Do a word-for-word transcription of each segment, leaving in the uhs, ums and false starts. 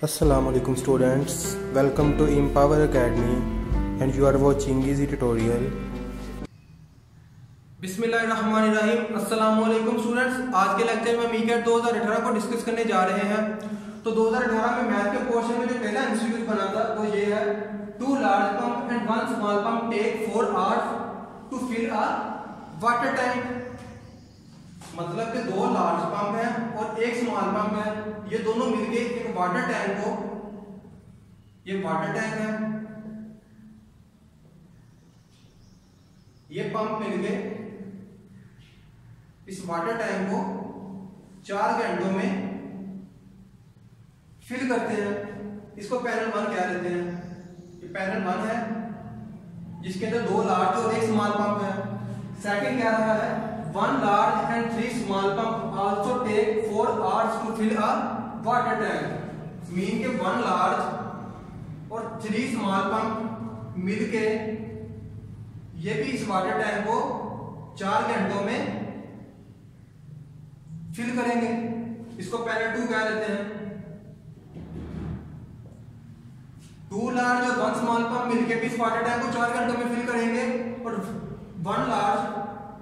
Assalamu alaikum students, welcome to Empower Academy and you are watching easy tutorial. बिस्मिल्लाहिर्रहमानिर्रहीम। अस्सलामु अलैकुम students, आज के लेक्चर में मीकेट दो हज़ार अठारह को डिस्कस करने जा रहे हैं। तो दो हज़ार अठारह में मैथ के पोर्शन में जो पहला इंस्टीट्यूट बना था वो ये है, two large pump and one small pump take four hours to fill a water tank. मतलब कि दो लार्ज पंप है और एक स्मॉल पंप है, ये दोनों मिलके एक वाटर टैंक को, ये वाटर टैंक है, ये पंप मिलके इस वाटर टैंक को चार घंटों में फिल करते हैं। इसको पैनल वन कह देते हैं। ये पैनल वन है जिसके अंदर दो लार्ज और एक स्मॉल पंप है। सेकंड कह रहा है one large and three small pump also take four hours to fill a water tank. Mean के वन लार्ज और थ्री स्मॉल पंप मिलके ये भी इस वाटर टैंक को चार घंटों में फिल करेंगे। इसको पैनल टू कह देते हैं। टू लार्ज और वन स्मॉल पंप मिलके भी इस वाटर टैंक को चार घंटों में फिल करेंगे और वन लार्ज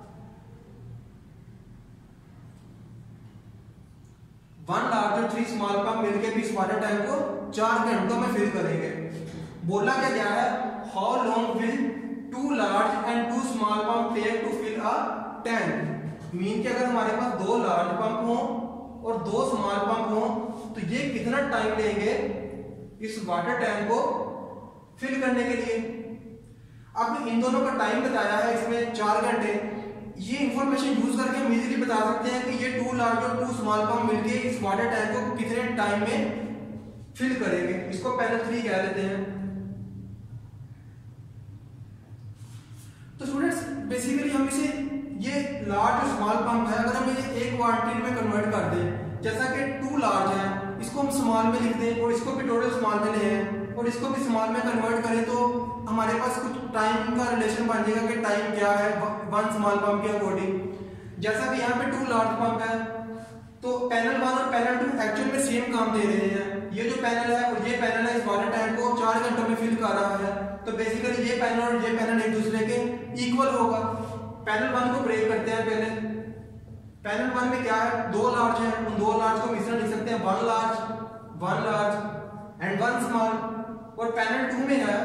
वन लार्ज और थ्री स्मॉल पंप मिलके भी इस वाटर टैंक को चार घंटों में फिल करेंगे। बोला क्या जा है, how long will two large and two small pump take to fill a tank. Mean कि अगर हमारे पास दो लार्ज पंप हो और दो स्मॉल पंप हो तो ये कितना टाइम लेंगे इस वाटर टैंक को फिल करने के लिए। अब इन दोनों का टाइम बताया है इसमें चार घंटे। ये इंफॉर्मेशन यूज करके हम इजीली बता सकते हैं कि ये टू लार्ज और टू स्मॉल पंप मिलके इस वाटर टैंक को कितने टाइम में फिल करेंगे। इसको पैनल थ्री कह देते हैं। तो स्टूडेंट्स बेसिकली हम इसे, ये लार्ज और स्मॉल पंप है, अगर हम इसे एक क्वांटिटी में कन्वर्ट कर दें, जैसा कि टू लार्ज है इसको हम स्मॉल में लिख दें और इसको भी टोटल स्मॉल में ले हैं और इसको भी स्मॉल में कन्वर्ट करें तो हमारे पास कुछ टाइम का रिलेशन बन जाएगा कि टाइम क्या है वन स्मॉल पंप के अकॉर्डिंग। जैसा कि यहाँ पे टू लार्ज पंप है तो पैनल वन और पैनल टू एक्चुअल में सेम काम दे रहे हैं। ये जो पैनल है और ये पैनल है इस वाटर टैंक को चार घंटों में फिल कर रहा है। तो बेसिकली ये पैनल और ये पैनल एक दूसरे के इक्वल होगा। पैनल वन को ब्रेक करते हैं पहले। पैनल वन में क्या है, दो लार्ज है, उन दो लार्ज को मिश्रण लिख सकते हैं one large one large and one small. और पैनल टू में है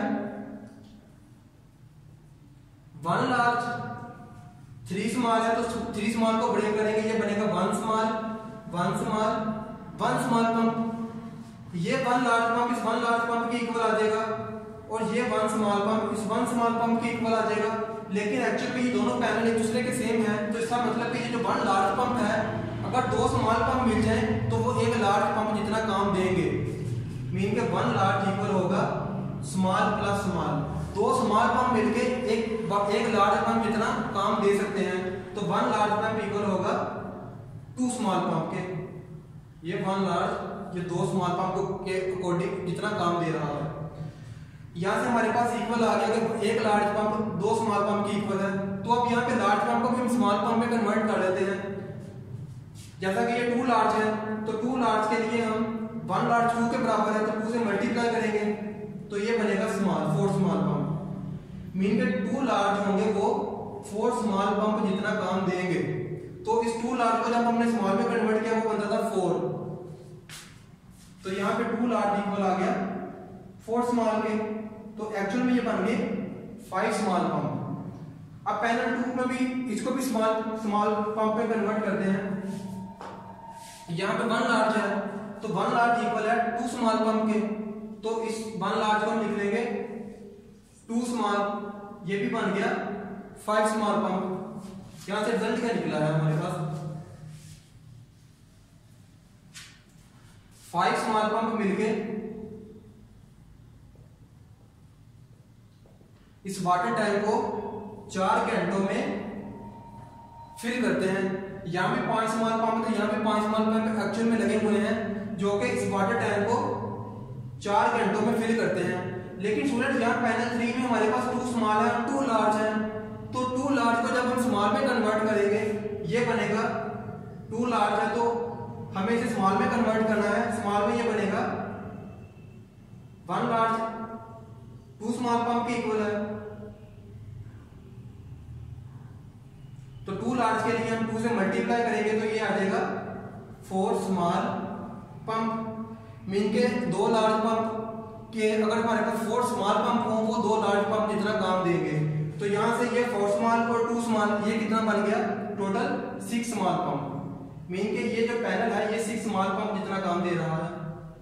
वन लार्ज थ्री स्मॉल है तो थ्री स्मॉल को ब्रेक करेंगे, ये बनेगा one small one small one small pump. ये वन लार्ज पंप इस वन लार्ज पंप के इक्वल आ जाएगा और ये वन स्मॉल पंप इस वन स्मॉल पंप के इक्वल आ जाएगा। लेकिन एक्चुअल में ये दोनों पैनल एक दूसरे के सेम है। तो इसका मतलब कि ये जो वन लार्ज पंप है अगर दो स्मॉल पंप मिल जाए तो वो एक लार्ज पंप जितना काम देंगे। मीन के वन लार्ज इक्वल होगा स्मॉल प्लस स्मॉल। दो स्मॉल पंप मिलके एक एक लार्ज पंप जितना काम दे सकते हैं। तो वन लार्ज पंप इक्वल होगा टू स्मॉल पंप के। ये वन लार्ज ये दो स्मॉल पंप के अकॉर्डिंग जितना काम दे रहा है। यहाँ से हमारे पास इक्वल आ गया कि एक लार्ज पंप दो स्मॉल पंप की इक्वल है। तो अब यहाँ पे लार्ज पंप को भी हम स्मॉल पंप में कन्वर्ट कर लेते हैं। जैसा कि ये टू लार्ज है तो टू लार्ज के लिए हम वन लार्ज टू के बराबर है तो टू से मल्टीप्लाई करेंगे तो ये बनेगा small four small pump. Mean के टू लार्ज होंगे वो फोर स्मॉल पंप जितना काम देंगे। तो इस टू लार्ज को जब हमने स्मॉल में कन्वर्ट किया वो बनता था फोर। तो यहाँ पे टू लार्ज इक्वल आ गया फोर स्मॉल के। तो एक्चुअल में ये बन गए फाइव स्मॉल पंप। अब पैनल टू में भी इसको भी स्मॉल स्मॉल पंप में कन्वर्ट करते हैं। यहाँ पे वन लार्ज है तो वन लार्ज इक्वल है टू स्मॉल पंप के। तो इस वन लार्ज को हम लिख लेंगे टू स्मॉल, ये भी बन गया फाइव स्मॉल पंप। यहां से रिजल्ट क्या निकला है हमारे पास, फाइव स्मॉल पंप मिलके इस वाटर टैंक को चार घंटों में फिल करते हैं। यहाँ पे पांच स्मॉल पंप थे, यहाँ पे पांच स्मॉल पंप एक्चुअल में लगे हुए हैं जो कि इस वाटर टैंक को चार घंटों में फिल करते हैं। लेकिन स्टूडेंट यहाँ पैनल थ्री में हमारे पास टू स्मॉल है टू लार्ज है। तो टू लार्ज को जब हम स्मॉल में कन्वर्ट करेंगे ये बनेगा टू लार्ज है तो हमें इसे स्मॉल में कन्वर्ट करना है। स्मॉल में ये बनेगा one large two small pump के इक्वल है। तो टू लार्ज के लिए हम टू से मल्टीप्लाई करेंगे तो ये आ जाएगा फोर स्मॉल पंप। मीन के दो लार्ज पंप के अगर हमारे पास फोर स्मॉल पंप हो वो दो लार्ज पंप जितना काम देंगे। तो यहां से ये फोर स्मॉल और टू स्मॉल ये कितना बन गया total six small pump. Mean के ये जो पैनल है ये सिक्स स्मॉल पंप जितना काम दे रहा है।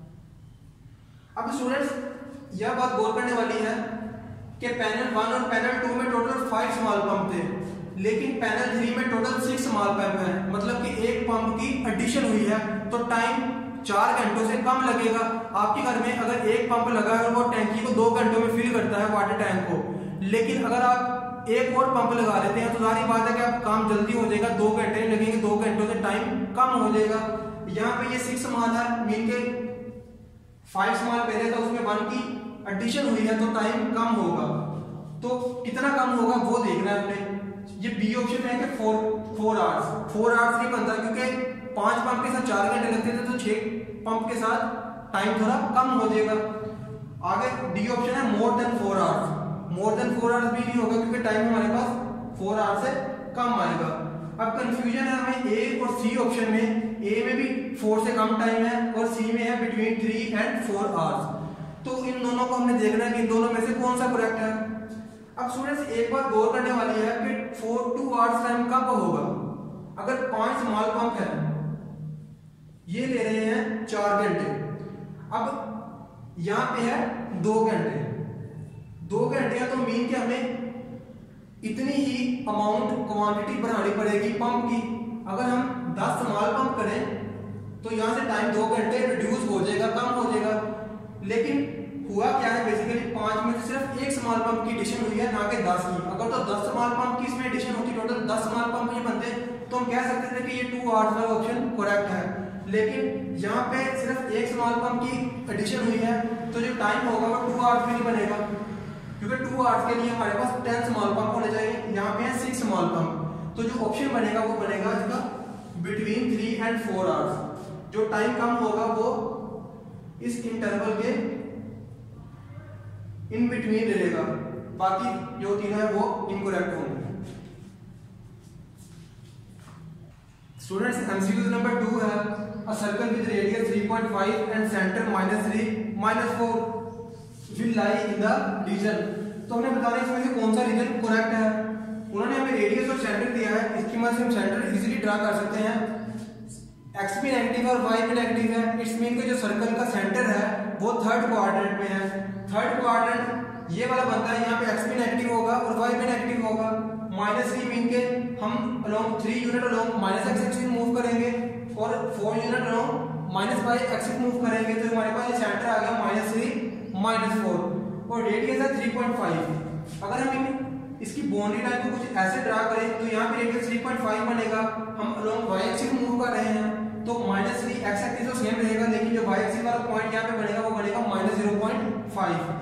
अब स्टूडेंट्स यह बात गौर करने वाली है कि पैनल वन और पैनल टू में टोटल फाइव स्मॉल पंप थे, लेकिन पैनल थ्री में टोटल सिक्स स्मॉल पंप है। मतलब कि एक पंप की एडिशन हुई है तो टाइम चार घंटों से कम लगेगा। आपके घर में अगर एक पंप लगा है और वो टैंकी को दो घंटों में फिल करता है वाटर टैंक को, लेकिन अगर आप एक और पंप लगा लेते हैं तो सारी बात है कि आप काम जल्दी हो जाएगा, दो घंटे नहीं लगेंगे, दो घंटों से टाइम कम हो जाएगा। यहाँ पे ये सिक्स स्मॉल है, मीन के फाइव स्मॉल पहले था उसमें वन की एडिशन हुई है तो टाइम कम होगा। तो कितना कम होगा वो देखना है हमने। ये बी ऑप्शन है कि four four hours four hours नहीं बनता क्योंकि पांच पंप के साथ चार घंटे लगते थे तो छह पंप के साथ टाइम थोड़ा कम हो जाएगा। आगे डी ऑप्शन है more than four hours. More than four hours भी नहीं होगा क्योंकि टाइम हमारे पास फोर आवर्स से कम आएगा। अब कंफ्यूजन है हमें ए और सी ऑप्शन में। ए में भी फोर से कम टाइम है और सी में है between three and four hours. तो इन दोनों को हमने देखना है कि इन दोनों में से कौन सा करेक्ट है। अब स्टूडेंट्स एक बात गौर करने वाली है कि फोर टू आवर्स टाइम कब होगा। अगर पांच स्मॉल पंप है ये ले रहे हैं चार घंटे, अब यहां पे है दो घंटे दो घंटे है तो मीन के हमें इतनी ही अमाउंट क्वांटिटी बढ़ानी पड़ेगी पंप की। अगर हम दस स्मॉल पंप करें तो यहां से टाइम दो घंटे रिड्यूस हो जाएगा, कम हो जाएगा। लेकिन हुआ क्या है बेसिकली पांच में से सिर्फ एक स्मॉल पंप की एडिशन हुई है ना कि दस की। अगर तो दस स्मॉल पंप की इसमें एडिशन होती टोटल दस स्मॉल पंप ये बनते तो हम कह सकते थे कि ये टू आवर्स वाला ऑप्शन करेक्ट है। लेकिन यहाँ पे सिर्फ एक स्मॉल पंप की एडिशन हुई है तो जो टाइम होगा वो टू आवर्स में नहीं बनेगा क्योंकि टू आवर्स के लिए हमारे पास टेन स्मॉल पंप होने चाहिए। यहाँ पे है सिक्स स्मॉल पंप तो जो ऑप्शन बनेगा वो बनेगा इसका between three and four hours. जो टाइम कम होगा वो इस इंटरवल के इन बिटवीन रहेगा, बाकी जो तीनों है वो इनकरेक्ट होंगे। स्टूडेंट्स एमसीक्यू नंबर टू है a circle with radius three point five and centre minus three minus four will lie in the region. तो हमने बताना है इसमें से कौन सा रीजन करेक्ट है। उन्होंने हमें रेडियस और सेंटर दिया है, इसकी मदद से हम सेंटर इजीली ड्रा कर सकते हैं। एक्स भी नेगेटिव और वाई भी नेगेटिव है, इट्स मीन कि जो सर्कल का सेंटर है वो थर्ड क्वाड्रेंट में है। थर्ड क्वाड्रेंट ये वाला बनता है, यहाँ पे एक्स भी नेगेटिव होगा और वाई भी नेगेटिव होगा। माइनस थ्री मीन के हम along three unit along minus x axis move करेंगे और four unit along minus y axis move करेंगे तो हमारे पास ये सेंटर आ गया माइनस थ्री माइनस फोर और रेडियस है थ्री पॉइंट फाइव। अगर हम इसकी बाउंड्री लाइन को कुछ ऐसे ड्रा करें तो यहाँ पे रेडियस थ्री पॉइंट फाइव बनेगा। हम अलोंग वाई एक्सिस मूव कर रहे हैं तो माइनस थ्री एक्स एक्सिस तो सेम रहेगा, लेकिन जो वाई एक्सिस वाला पॉइंट यहाँ पे बनेगा वो बनेगा माइनस जीरो पॉइंट फाइव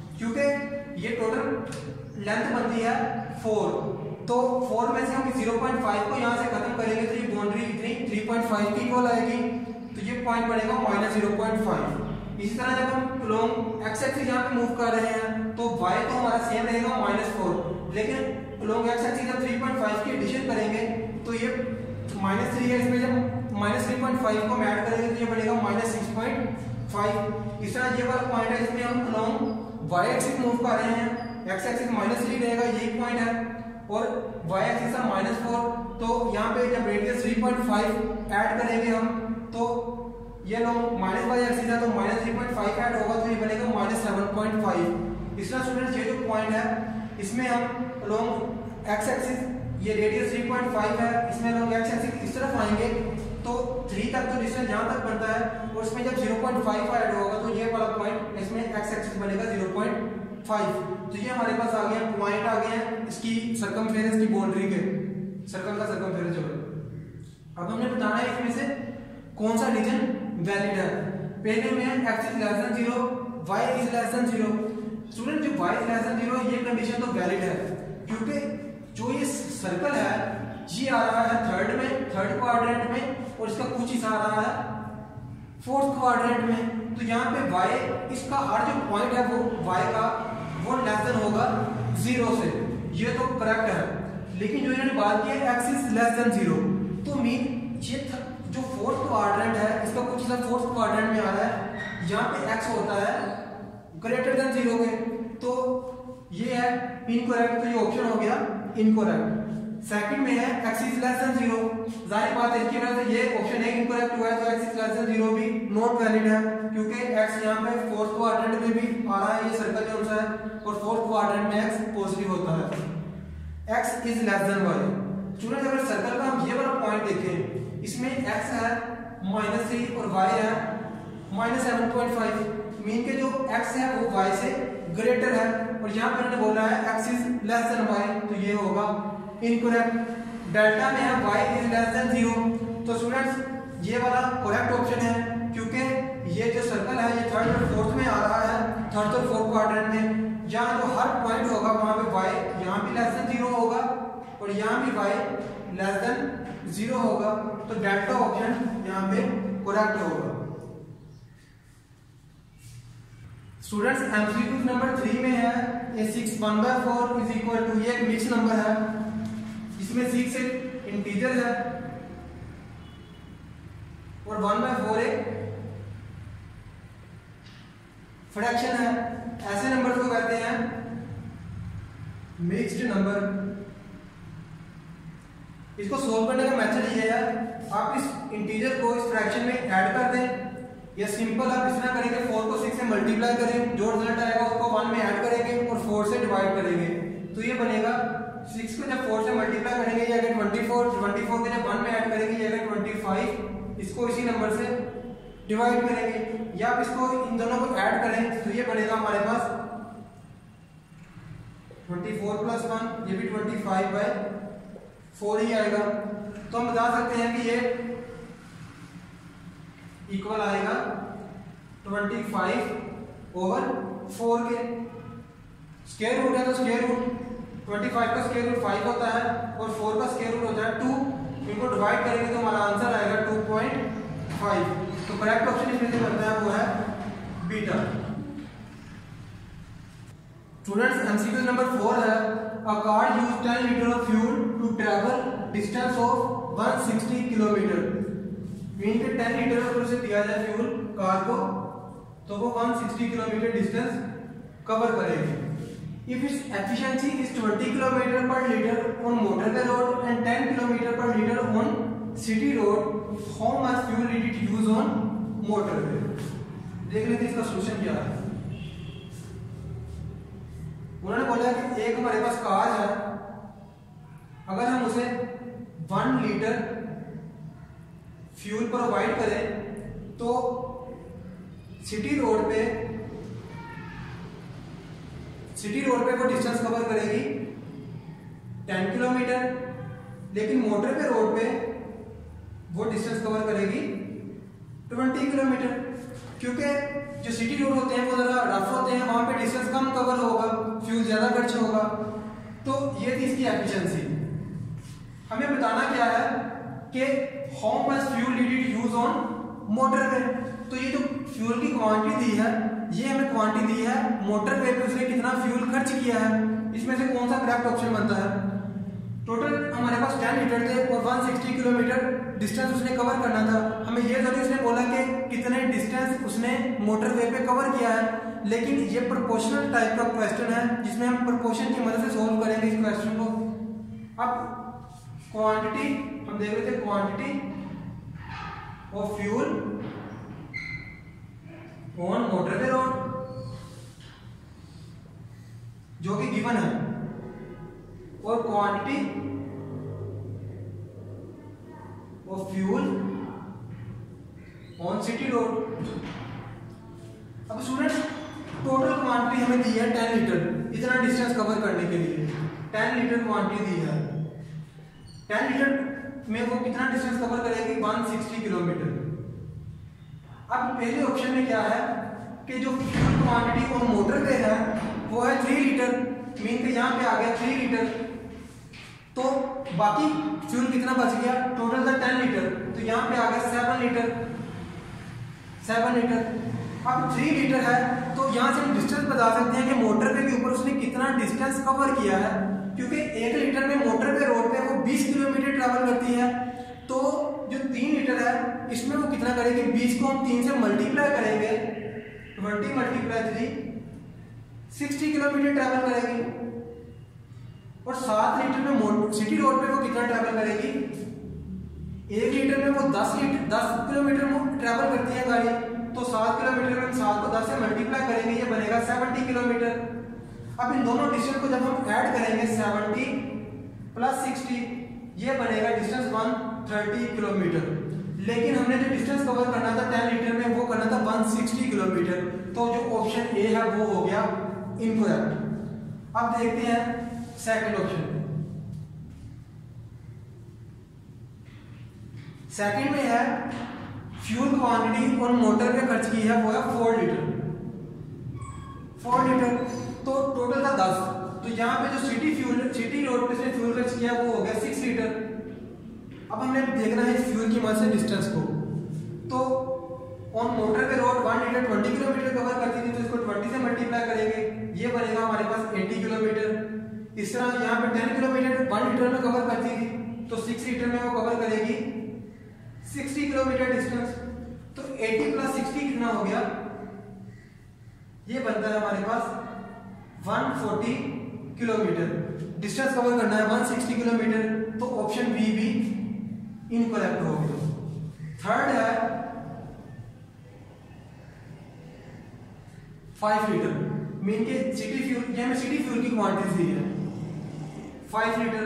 क्योंकि ये टोटल लेंथ बनती है फोर। तो फोर में से हम जीरो पॉइंट फाइव को यहाँ से खत्म करेंगे तो ये बाउंड्री इतनी थ्री पॉइंट फाइव की इक्वल आएगी तो ये पॉइंट बनेगा माइनस जीरो पॉइंट फाइव। इसी तरह जब हम अलोंग एक्स एक्सिस यहाँ पे मूव कर रहे हैं तो वाई तो हमारा सेम रहेगा माइनस फोर, लेकिन अलोंग एक्स एक्सिस जब थ्री पॉइंट फाइव की एडिशन करेंगे तो ये माइनस थ्री है, इसमें जब माइनस थ्री पॉइंट फाइव को ऐड करेंगे तो ये बनेगा माइनस सिक्स पॉइंट फाइव। इस तरह ये वाला पॉइंट है इसमें हम अलोंग वाई एक्सिस मूव कर रहे हैं, एक्स एक्सिस माइनस थ्री रहेगा ये पॉइंट है और वाई एक्सिस है माइनस फोर। तो यहाँ पे जब radius three point five add करेंगे हम तो ये लोग माइनस वाई एक्सिस है तो minus three point five add होगा तो ये बनेगा माइनस सेवन पॉइंट फाइव। इस तरह स्टूडेंट्स ये जो पॉइंट है इसमें हम लोग एक्स एक्सिस ये रेडियस थ्री पॉइंट फाइव है, इसमें लोग एक्स एक्सिस इस तरफ आएंगे तो थ्री तक तो डिस्टेंस जहां तक बनता है और इसमें जब जीरो पॉइंट फाइव ऐड होगा तो ये वाला पॉइंट इसमें एक्स एक्सिस बनेगा जीरो पॉइंट फाइव। तो ये हमारे पास आ गया पॉइंट आ गए हैं इसकी सर्कमफेरेंस की बाउंड्री के, सर्कल का सर्कमफेरेंस जो है। अब हमने बताना है इसमें से कौन सा रीजन वैलिड है। पहले में x is less than zero, y is less than zero. Student जो y is less than zero ये कंडीशन तो वैलिड है क्योंकि जो ये सर्कल है ये आ रहा है थर्ड में, थर्ड क्वाड्रेंट में और इसका कुछ हिस्सा आ रहा है फोर्थ क्वाड्रेंट में। तो यहाँ पे y इसका हर जो पॉइंट है वो y का वो लेस देन होगा जीरो से, ये तो करेक्ट है। लेकिन जो इन्होंने बात की है x is less than zero, तो मीन ये जो फोर्थ क्वाड्रेंट है इसका कुछ इधर फोर्थ क्वाड्रेंट में आ रहा है, यहाँ पे x होता है ग्रेटर देन जीरो के, तो ये है इनकरेक्ट, तो ये ऑप्शन हो गया इनकरेक्ट। सेकंड में है x is less than zero, जाहिर बात है इसकी वजह से ये ऑप्शन है इनकरेक्ट हुआ है, तो x is less than zero भी नॉट वैलिड है, क्योंकि x यहाँ पे फोर्थ क्वाड्रेंट में भी आ रहा है, ये सर्कल जो है और फोर्थ क्वाड्रेंट में x पॉजिटिव होता है। x is less than y, student अगर सर्कल का हम ये वाला पॉइंट देखें, इसमें x है माइनस थ्री और y है minus seven point five, mean के जो x है वो y से ग्रेटर है, और यहाँ पर इन्होंने बोला है x is less than y, तो ये होगा इनकरेक्ट। डेल्टा में है y is less than zero, तो स्टूडेंट्स ये वाला करेक्ट ऑप्शन है, क्योंकि ये जो सर्कल है ये थर्ड और फोर्थ में आ रहा है, थर्ड और फोर्थ क्वाड्रेंट में, जहाँ जो हर पॉइंट होगा वहां पे y यहाँ भी लेस देन जीरो होगा और यहाँ भी y लेस देन जीरो होगा, तो डेल्टा ऑप्शन यहाँ पे करेक्ट होगा। स्टूडेंट्स एमसीक्यू नंबर थ्री में है a six one by four is equal to, ये एक मिक्स नंबर है, इसमें सिक्स एक इंटीजर है और वन बाय फोर एक फ्रैक्शन है। ऐसे नंबर को कहते हैं मिक्स्ड नंबर। इसको सोल्व करने का मेथड ये है, आप इस इंटीजर को इस फ्रैक्शन में ऐड कर दें, या सिंपल आप इस तरह करेंगे, फोर को सिक्स से मल्टीप्लाई करें, जो रिजल्ट आएगा उसको वन में ऐड करेंगे और फोर से डिवाइड करेंगे, तो ये बनेगा सिक्स को जब फोर से मल्टीप्लाई करेंगे ये आएगा ट्वेंटी फोर, ट्वेंटी फोर को जब वन में ऐड करेंगे ये आएगा ट्वेंटी फाइव, इसको इसी नंबर से डिवाइड करेंगे, या आप इसको इन दोनों को ऐड करें तो ये बनेगा हमारे पास ट्वेंटी फोर प्लस वन, ये भी ट्वेंटी फाइव बाय फोर ही आएगा। तो हम बता सकते हैं कि ये इक्वल आएगा ट्वेंटी फाइव ओवर फोर के, स्क्वायर रूट है तो स्क्वायर रूट ट्वेंटी फाइव का स्क्वायर रूट फाइव होता है और फोर का स्क्वायर रूट होता है टू, इनको डिवाइड करेंगे तो हमारा आंसर आएगा टू पॉइंट फाइव। तो करेक्ट ऑप्शन इसमें से बनता है वो है beta. Students MCQ number four है, a car use ten litre of fuel to travel distance of one sixty kilometre, mean के टेन लीटर अगर उसे दिया जाए फ्यूल कार को तो वो one sixty kilometre distance cover करेगी। If its efficiency is twenty kilometer per liter on motorway road and ten kilometer per liter on city road, how much fuel did it use on motorway? देख लेते हैं इसका solution क्या है। उन्होंने बोला कि एक हमारे पास कार है, अगर हम उसे वन लीटर फ्यूल प्रोवाइड करें तो सिटी रोड पे सिटी रोड पे वो डिस्टेंस कवर करेगी टेन किलोमीटर, लेकिन मोटर पे रोड पे वो डिस्टेंस कवर करेगी ट्वेंटी किलोमीटर, क्योंकि जो सिटी रोड होते हैं वो जरा रफ होते हैं, वहां पे डिस्टेंस कम कवर होगा, फ्यूल ज्यादा खर्च होगा। तो ये थी इसकी एफिशिएंसी। हमें बताना क्या है कि how much fuel did it use on motorway, तो ये जो फ्यूल की क्वांटिटी दी है ये हमें क्वांटिटी दी है मोटरवे पे उसने कितना फ्यूल खर्च किया है, इसमें से कौन सा करेक्ट ऑप्शन बनता है। टोटल हमारे पास टेन लीटर थे और वन सिक्सटी किलोमीटर डिस्टेंस उसने कवर करना था, हमें ये जरूर उसने बोला कि कितने डिस्टेंस उसने मोटरवे पे कवर किया है, लेकिन ये प्रोपोर्शनल टाइप का क्वेश्चन है जिसमें हम प्रोपोर्शन की मदद से सोल्व करेंगे इस क्वेश्चन को। अब क्वांटिटी हम देख रहे थे, quantity of fuel on motorway road जो कि गिवन है, और quantity of fuel on city road. अब स्टूडेंट्स टोटल क्वांटिटी हमें दी है टेन लीटर, इतना डिस्टेंस कवर करने के लिए टेन लीटर क्वांटिटी दी है। टेन लीटर में वो कितना डिस्टेंस कवर करेगी वन सिक्सटी किलोमीटर। अब पहले ऑप्शन में क्या है कि जो फ्यूल क्वांटिटी ऑन मोटरवे है वो है थ्री लीटर, मीन के यहाँ पे आ गया थ्री लीटर, तो बाकी फ्यूल कितना बच गया, टोटल था टेन लीटर, तो यहाँ पे आ गया सेवन लीटर सेवन लीटर अब थ्री मीटर है तो यहाँ से हम डिस्टेंस बता सकते हैं कि मोटर पे के ऊपर उसने कितना डिस्टेंस कवर किया है, क्योंकि एक लीटर में मोटर पे रोड पे वो बीस किलोमीटर ट्रैवल करती है। तो जो तीन लीटर है इसमें वो कितना करेगी, बीस को हम तीन से मल्टीप्लाई करेंगे, twenty multiply three, sixty kilometre travel करेगी। और सात लीटर में सिटी रोड पे वो कितना ट्रैवल करेगी, एक लीटर में वो दस लीटर दस किलोमीटर ट्रैवल करती है गाड़ी, तो सात किलोमीटर में सात को दस से मल्टीप्लाई करेंगे, ये बनेगा सेवेंटी किलोमीटर। अब इन दोनों डिस्टेंस को जब हम ऐड करेंगे सेवेंटी प्लस सिक्सटी, ये बनेगा डिस्टेंस वन थर्टी किलोमीटर। लेकिन हमने जो डिस्टेंस कवर करना था टेन लीटर में वो करना था वन सिक्सटी किलोमीटर, तो जो ऑप्शन ए है वो हो गया इनकरेक्ट। अब देखते हैं सेकंड ऑप्शन। सेकंड में है फ्यूल क्वांटिटी और मोटर पे खर्च की है वो है फोर लीटर फोर लीटर तो टोटल था दस, तो यहाँ पे जो सिटी फ्यूल सिटी रोड पे से फ्यूल खर्च किया वो हो गया सिक्स लीटर। अब हमने देखना है इस फ्यूल की मदद से डिस्टेंस को, तो ऑन मोटर पे road one litre twenty kilometre cover करती थी, तो इसको ट्वेंटी से मल्टीप्लाई करेंगे, ये बनेगा हमारे पास एटी किलोमीटर। इस तरह यहाँ पे टेन किलोमीटर वन लीटर में कवर करती थी, तो सिक्स लीटर में वो कवर करेगी सिक्सटी किलोमीटर डिस्टेंस। तो एटी प्लस सिक्सटी कितना हो गया, ये बनता है हमारे पास one forty kilometre. Distance cover करना है वन सिक्सटी किलोमीटर, तो ऑप्शन बी भी इनकरेक्ट हो गया। थर्ड है फाइव लीटर, मीन के सिटी फ्यूल, ये हमें सिटी फ्यूल की क्वांटिटी दी है फाइव लीटर,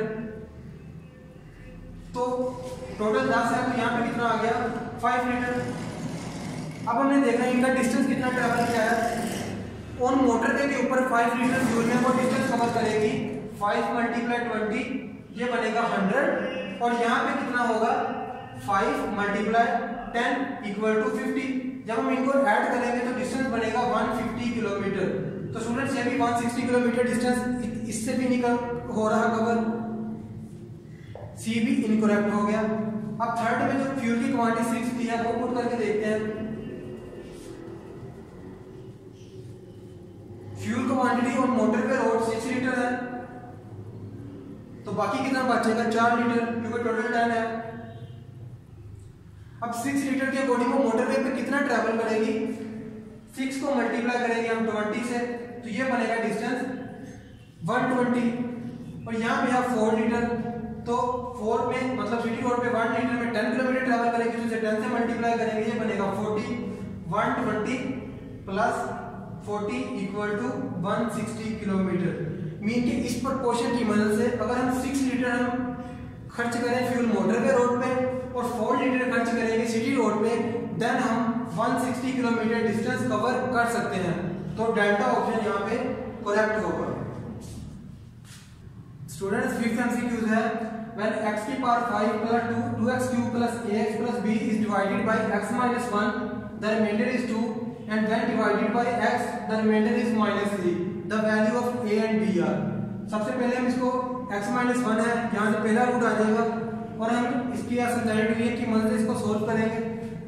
तो टोटल दस है, तो यहाँ पे कितना आ गया फाइव लीटर। अब हमने देखना है इनका डिस्टेंस कितना ट्रैवल किया है। ऑन मोटर के ऊपर फाइव लीटर फ्यूल में वो डिस्टेंस कवर करेगी फाइव मल्टीप्लाई ट्वेंटी, ये बनेगा हंड्रेड। और यहाँ पे कितना होगा five multiply ten equal to fifty. जब हम इनको ऐड करेंगे तो डिस्टेंस बनेगा वन फिफ्टी किलोमीटर। तो स्टूडेंट्स ये भी वन सिक्सटी किलोमीटर डिस्टेंस इससे भी निकल हो रहा कवर, सी भी इनकरेक्ट हो गया। अब थर्ड में जो फ्यूल की क्वांटिटी सिक्स दी है वो पुट करके देखते हैं। फ्यूल क्वांटिटी और मोटर पे रोड सिक्स लीटर है, तो बाकी कितना बचेगा चार लीटर, क्योंकि टोटल टेन है। अब सिक्स लीटर के अकॉर्डिंग वो मोटर वे पे कितना ट्रैवल करेगी, सिक्स को मल्टीप्लाई करेंगे हम ट्वेंटी से, तो ये बनेगा डिस्टेंस वन ट्वेंटी। और यहाँ पे है फोर लीटर, तो फोर में मतलब सिटी रोड पे वन लीटर में टेन किलोमीटर ट्रैवल करेगी, तो इसे टेन से मल्टीप्लाई करेंगे, ये बनेगा forty. One twenty plus forty equal to one sixty kilometre. Mean के इस प्रोपोर्शन की मदद से अगर हम सिक्स लीटर हम खर्च करें फ्यूल मोटर पे रोड पे और फोर लीटर खर्च करेंगे सिटी रोड पे, देन हम one sixty kilometre distance cover कर सकते हैं। तो डेल्टा ऑप्शन यहाँ पे करेक्ट होगा। स्टूडेंट्स फिफ्थ एमसीक्यूज है, when x की power five plus two, two x cube plus ax plus b is divided by x minus one, the remainder is two, and when divided by x, the remainder is minus three. The value of a and b are. सबसे पहले हम इसको x minus one है, यहाँ से पहला root आ जाएगा और हम इसकी असाइनमेंट की मदद से इसको सोल्व करेंगे।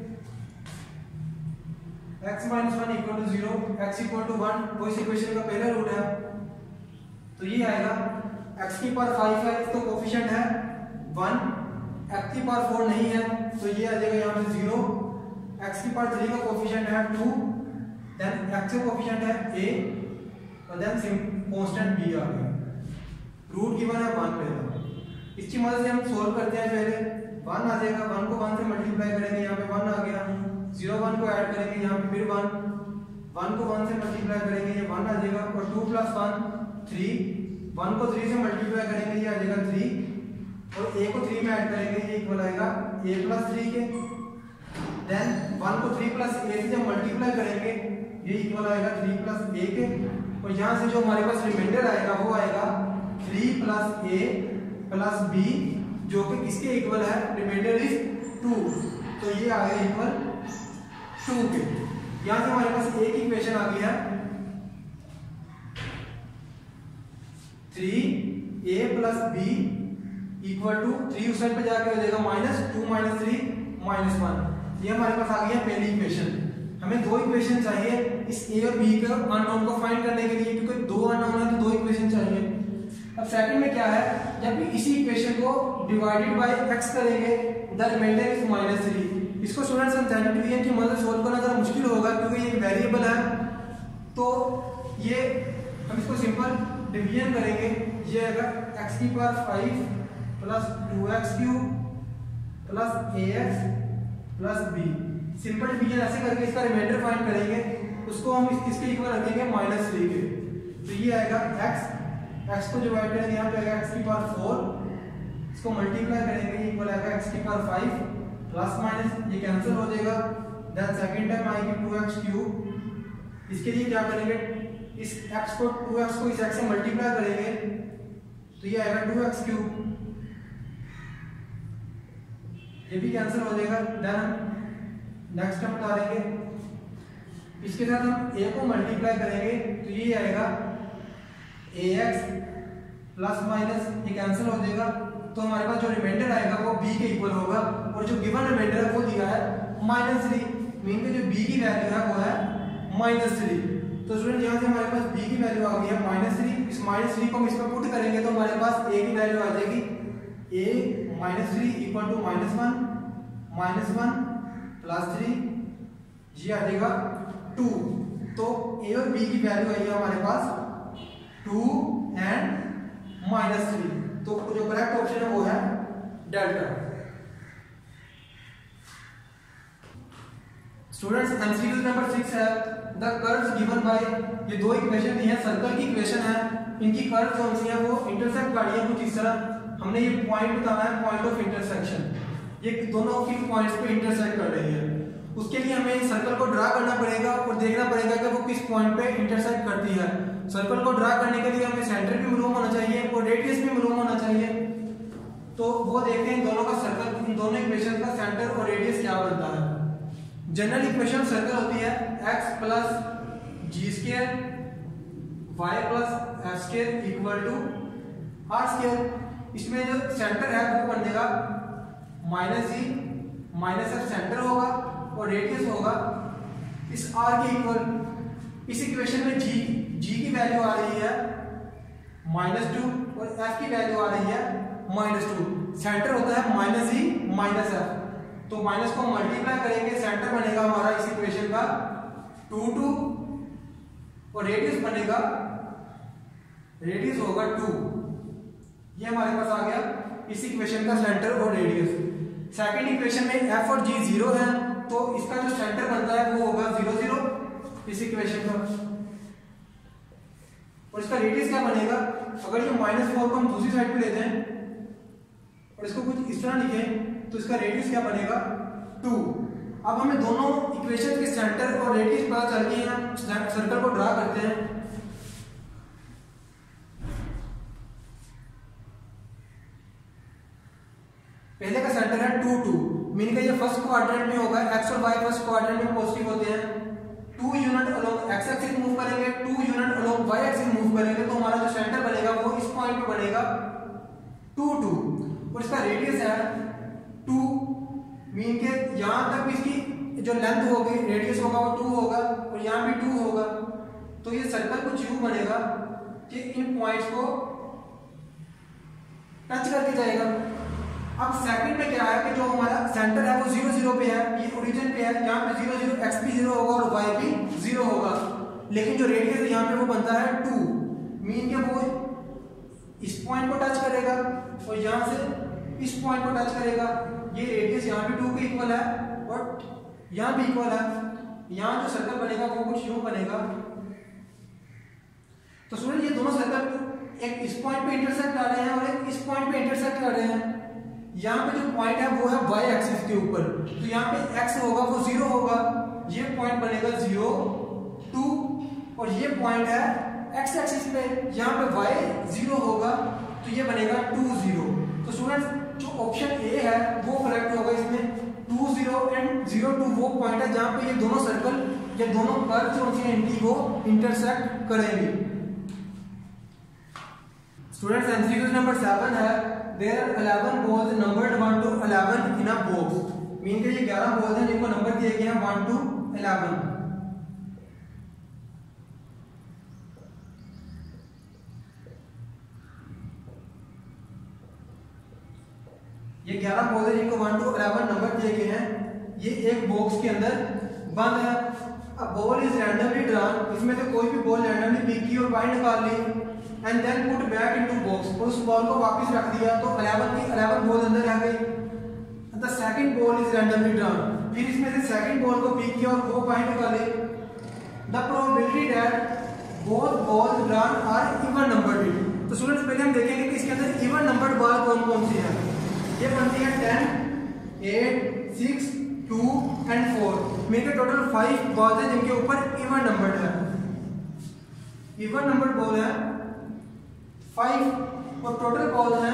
x minus one equal to zero, x equal to one, वो इस इक्वेशन का पहला रूट है, तो ये आएगा। x की पावर फाइव है, इसका कोफिशिएंट है वन, x की पावर फोर नहीं है, तो ये आ जाएगा यहाँ पे जीरो। x की पावर थ्री का कोफिशिएंट है टू, देन x का कोफिशिएंट है a, और देन सिम कांस्टेंट b आ गया। रूट गिवन है वन पहला, इसकी मदद से हम सोल्व करते हैं। पहले वन आ जाएगा, वन को वन से मल्टीप्लाई करेंगे, यहाँ पे वन आ गया। जीरो वन को ऐड करेंगे, यहाँ पे फिर वन, वन को वन से मल्टीप्लाई करेंगे, ये वन आ जाएगा। और two plus one three, one को थ्री से मल्टीप्लाई करेंगे, ये आ जाएगा थ्री, और ए को थ्री में ऐड करेंगे, ये इक्वल आएगा ए प्लस थ्री के। देन वन को थ्री प्लस ए से जब मल्टीप्लाई करेंगे, ये इक्वल आएगा थ्री प्लस ए के। और यहाँ से जो हमारे पास रिमाइंडर आएगा वो आएगा three plus a plus b, जो कि किसके इक्वल है, रिमाइंडर इज टू, तो ये आ गया इक्वल टू के। यहाँ से हमारे पास एक इक्वेशन आ गई है three a plus b equal to three, उस साइड पे जाके हो जाएगा minus two minus three minus one, ये हमारे पास आ गई है पहली इक्वेशन। हमें दो इक्वेशन चाहिए इस ए और बी के अननोन को फाइंड करने के लिए, क्योंकि दो अननोन है तो दो इक्वेशन चाहिए। अब सेकंड में क्या है, जब इसी इक्वेशन को डिवाइडेड बाय एक्स करेंगे the remainder is minus three. इसको स्टूडेंट्स हम साइंटिफिक डिवीजन की मदद से सोल्व करना जरा मुश्किल होगा क्योंकि ये वेरिएबल है, तो ये हम इसको सिंपल डिवीजन करेंगे। ये आएगा एक्स की power five plus two x cube plus a x plus b. Simple division ऐसे करके इसका रिमाइंडर फाइंड करेंगे, उसको हम इस, इसके इक्वल रखेंगे माइनस थ्री के। तो ये आएगा एक्स, एक्स को डिवाइड करेंगे यहाँ पे आएगा एक्स की पावर फोर, इसको मल्टीप्लाई करेंगे इक्वल आएगा एक्स की पावर फाइव प्लस माइनस ये कैंसिल हो जाएगा। देन सेकंड टाइम आएगी टू एक्स क्यूब। इसके लिए क्या करेंगे, इस x को टू एक्स को इस x से मल्टीप्लाई करेंगे तो ये आएगा टू एक्स क्यूब, ये भी कैंसिल हो जाएगा। देन नेक्स्ट टर्म उतारेंगे, इसके साथ हम a को मल्टीप्लाई करेंगे तो ये आएगा ax प्लस माइनस ये कैंसिल हो जाएगा। तो हमारे पास जो रिमाइंडर आएगा वो b के इक्वल होगा, और जो गिवन रिमाइंडर है वो दिया है माइनस थ्री, मीन के जो b की वैल्यू है वो है माइनस थ्री। तो स्टूडेंट यहाँ से हमारे पास b की वैल्यू आ गई है माइनस थ्री। इस माइनस थ्री को हम इस पर पुट करेंगे तो हमारे पास a की वैल्यू आ जाएगी a minus three equal to minus one minus one plus three, ये आ जाएगा टू। तो a और b की वैल्यू आई है हमारे पास टू एंड माइनस थ्री। तो जो करेक्ट ऑप्शन है वो है delta. Students MCQ number six है द कर्व्स गिवन बाय, ये दो इक्वेशन दी है, सर्कल की इक्वेशन है, इनकी कर्व्स कौन सी है वो इंटरसेक्ट कर रही है कुछ इस तरह। हमने ये पॉइंट बताना है पॉइंट ऑफ इंटरसेक्शन, ये दोनों की पॉइंट्स पे इंटरसेक्ट कर रही है। उसके लिए हमें सर्कल को ड्रा करना पड़ेगा और देखना पड़ेगा कि वो किस पॉइंट पे इंटरसेक्ट करती है। सर्कल को ड्रा करने के लिए हमें सेंटर भी मालूम होना चाहिए और रेडियस भी मालूम होना चाहिए। तो वो देखते हैं दोनों का सर्कल, इन दोनों इक्वेशन का सेंटर और रेडियस क्या बनता है। जनरल इक्वेशन सर्कल होती है x plus g square y plus f square equal to r square. इसमें जो सेंटर है वो बनेगा माइनस जी माइनस एफ सेंटर होगा और रेडियस होगा इस r के इक्वल। इस इक्वेशन में g g की वैल्यू आ रही है माइनस टू और f की वैल्यू आ रही है माइनस टू। सेंटर होता है माइनस जी माइनस एफ, तो माइनस को मल्टीप्लाई करेंगे, सेंटर बनेगा हमारा इस इक्वेशन का टू टू और रेडियस बनेगा, रेडियस होगा टू। ये हमारे पास आ गया इस इक्वेशन का सेंटर और रेडियस। सेकंड इक्वेशन में f और g जीरो है तो इसका जो सेंटर बनता है वो होगा जीरो जीरो इस इक्वेशन का, और इसका रेडियस क्या बनेगा। अगर ये माइनस फोर को हम दूसरी साइड पे लेते हैं और इसको कुछ इस तरह लिखें तो इसका रेडियस क्या बनेगा टू। अब हमें दोनों इक्वेशन के सेंटर और रेडियस पता चल गई है, सर्कल को ड्रा करते हैं। पहले का सेंटर है टू टू, मीन का ये फर्स्ट क्वाड्रेंट में होगा, एक्स और वाई फर्स्ट क्वाड्रेंट में पॉजिटिव होते हैं। Two unit along x axis move करेंगे, two unit along Y axis move करेंगे, तो हमारा जो सेंटर बनेगा वो इस पॉइंट पे बनेगा टू टू, और इसका रेडियस है टू, मीन के यहां तक भी इसकी जो लेंथ होगी रेडियस होगा वो टू होगा और यहां भी टू होगा। तो ये सर्कल कुछ यूं बनेगा कि इन पॉइंट्स को टच करके जाएगा। अब सेकंड में क्या है कि जो हमारा सेंटर है वो जीरो जीरो पे है, ये ओरिजिन पे है, यहाँ पे जीरो जीरो एक्स भी जीरो होगा और वाई भी जीरो होगा, लेकिन जो रेडियस है यहाँ पे वो बनता है टू, मीन के वो इस पॉइंट को टच करेगा और यहाँ से इस पॉइंट को टच करेगा। ये रेडियस यहाँ पे टू के इक्वल है और यहाँ भी इक्वल है। यहाँ जो सर्कल बनेगा वो कुछ यूं बनेगा। तो स्टूडेंट ये दोनों सर्कल एक इस पॉइंट पे इंटरसेक्ट कर रहे हैं और एक इस पॉइंट पे इंटरसेक्ट कर रहे हैं। यहाँ पे जो पॉइंट है वो है वाई एक्सिस के ऊपर, तो यहाँ पे एक्स होगा वो जीरो होगा, ये पॉइंट बनेगा जीरो टू, और ये पॉइंट है एक्स एक्सिस पे, यहाँ पे वाई जीरो होगा तो ये बनेगा टू जीरो। तो स्टूडेंट्स जो ऑप्शन ए है वो करेक्ट होगा, इसमें two zero and zero two वो पॉइंट है जहाँ पे ये दोनों सर्कल या दोनों कर्व जो होती है इनकी वो इंटरसेक्ट करेंगे। स्टूडेंट्स एमसीक्यू नंबर सेवन है there are eleven balls numbered one to eleven in a box, mean के ये ग्यारह बॉल्स हैं जिनको नंबर दिए गए हैं वन टू इलेवन। ये ग्यारह बॉल है जिनको वन टू इलेवन नंबर दिए गए हैं, ये एक बॉक्स के अंदर बंद है। अब बॉल इज रैंडमली ड्रॉन, इसमें से कोई भी बॉल रैंडमली पिक की और बाहर निकाल ली and then put back into box, और उस बॉल को वापस रख दिया तो इलेवन की इलेवन बॉल अंदर रह गई। The second ball is randomly drawn, फिर इसमें से सेकंड बॉल को पिक किया और वो बाहर निकाले। The probability that both balls drawn are even numbered. तो स्टूडेंट्स पहले हम देखेंगे कि इसके अंदर इवन नंबर्ड बॉल कौन कौन सी है। ये बनती है ten, eight, six, two and four. मेरे टोटल फाइव बॉल्स है जिनके ऊपर इवन नंबर्ड है। इवन नंबर्ड बॉल है फाइव और टोटल बॉल है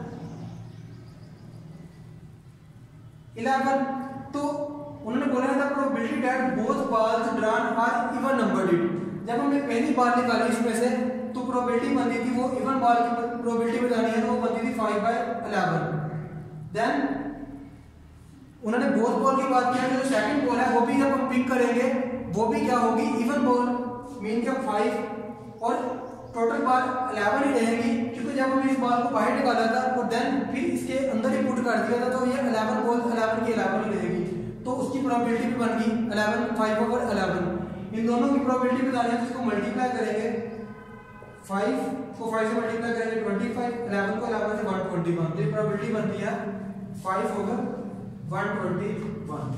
इलेवन। तो उन्होंने बोला था probability that both balls drawn are even numbered. जब हमने पहली बार निकाली इसमें से तो प्रोबेबिलिटी बनती थी, वो इवन बॉल की प्रोबेबिलिटी बतानी है तो वो बनती थी फाइव बाय इलेवन। देन उन्होंने बोथ बॉल की बात की, जो सेकंड बॉल है वो भी जब हम पिक करेंगे वो भी क्या होगी, इवन बॉल, मीन के फाइव और टोटल बॉल इलेवन ही रहेंगी, क्योंकि जब हमने इस बॉल को बाहर निकाला था और देन फिर इसके अंदर ही पुट कर दिया था तो ये इलेवन बॉल इलेवन की इलेवन ही रहेगी। तो उसकी प्रोबेबिलिटी भी बन गई इलेवन, फाइव ओवर इलेवन। इन दोनों की प्रोबेबिलिटी बतानी है तो इसको मल्टीप्लाई करेंगे, फाइव को फाइव से मल्टीप्लाई करेंगे ट्वेंटी फाइव, इलेवन को इलेवन से वन ट्वेंटी वन। तो ये प्रोबेबिलिटी बनती है five over one twenty one.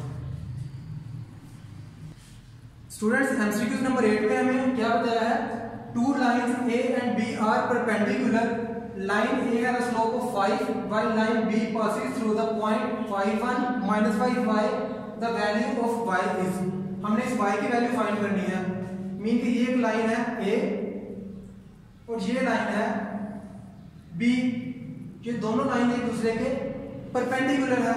Students MCQ number eight में हमें क्या बताया है, two lines A and B are perpendicular. Line A have a slope of five while line B passes through the point five one minus five y, the value of y is. हमने इस y की value find करनी है। Mean कि ये एक line है a और ये लाइन है b, ये दोनों लाइन एक दूसरे के परपेंडिकुलर है।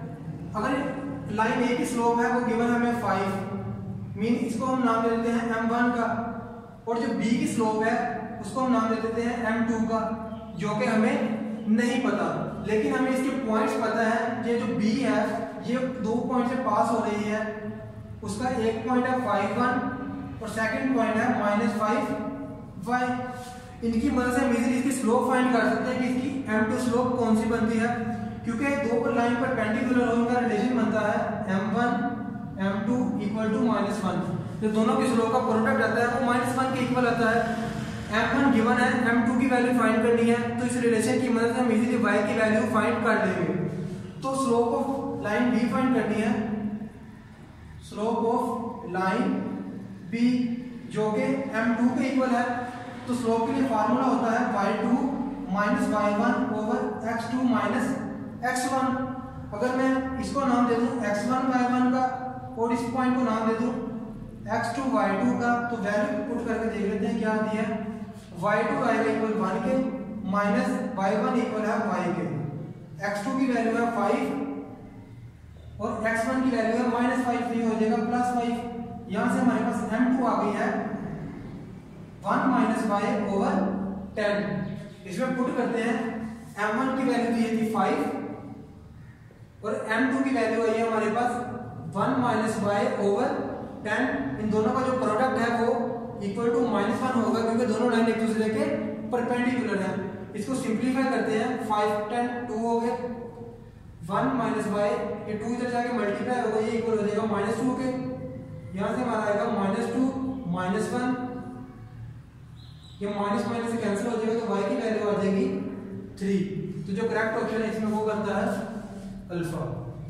अगर लाइन ए की स्लोप है वो गिवन हमें फाइव, मीन इसको हम नाम दे देते हैं एम वन का, और जो b की स्लोप है उसको हम नाम दे देते हैं एम टू का, जो कि हमें नहीं पता, लेकिन हमें इसके पॉइंट्स पता है। ये जो b है ये दो पॉइंट से पास हो रही है, उसका एक पॉइंट है फाइव वन और सेकंड पॉइंट है माइनस फाइव वाई। इनकी मदद से हम इजीली इसकी स्लोप फाइंड कर सकते हैं कि इसकी एम टू स्लोप कौन सी बनती है, क्योंकि दो पर लाइन पर परपेंडिकुलर हो, इनका रिलेशन बनता है M one M two equal to minus one. जो दोनों की स्लोप का प्रोडक्ट आता है वो माइनस वन के इक्वल आता है। एम वन गिवन है, एम टू की वैल्यू फाइंड करनी है, तो इस रिलेशन की मदद से हम इजीली y की वैल्यू फाइंड कर लेंगे। तो slope of line b find करनी है, स्लोप ऑफ लाइन b जो कि एम टू के इक्वल है। तो स्लोप के लिए फार्मूला होता है Y two minus Y one over X two minus X one. अगर मैं इसको नाम दे दूं एक्स वन वाई वन का और इस पॉइंट को नाम दे दूं एक्स टू वाई टू का, तो वैल्यू पुट करके देख लेते हैं क्या आती है। वाई टू आएगा इक्वल वन के, माइनस वाई वन इक्वल है वाई के। एक्स टू की वैल्यू है फाइव और एक्स वन की वैल्यू है माइनस फाइव, तो ये हो जाएगा प्लस फाइव। यहां से हमारे पास एम टू आ गई है one minus Y over ten. इसमें पुट करते हैं, एम वन की वैल्यू दी थी फाइव और एम टू की वैल्यू आई है हमारे पास one minus Y over ten. इन दोनों का जो प्रोडक्ट है वो इक्वल टू माइनस वन होगा, क्योंकि दोनों लाइन एक दूसरे के परपेंडिकुलर है। इसको सिंप्लीफाई करते हैं, फाइव टेन टू हो गए, वन माइनस वाई, ये टू इधर जाके मल्टीप्लाई होगा, ये इक्वल हो जाएगा माइनस टू के। यहाँ से हमारा आएगा माइनस टू माइनस वन, ये माइनस माइनस से कैंसिल हो जाएगा, तो वाई की वैल्यू आ जाएगी थ्री। तो जो करेक्ट ऑप्शन है इसमें वो बनता है alpha.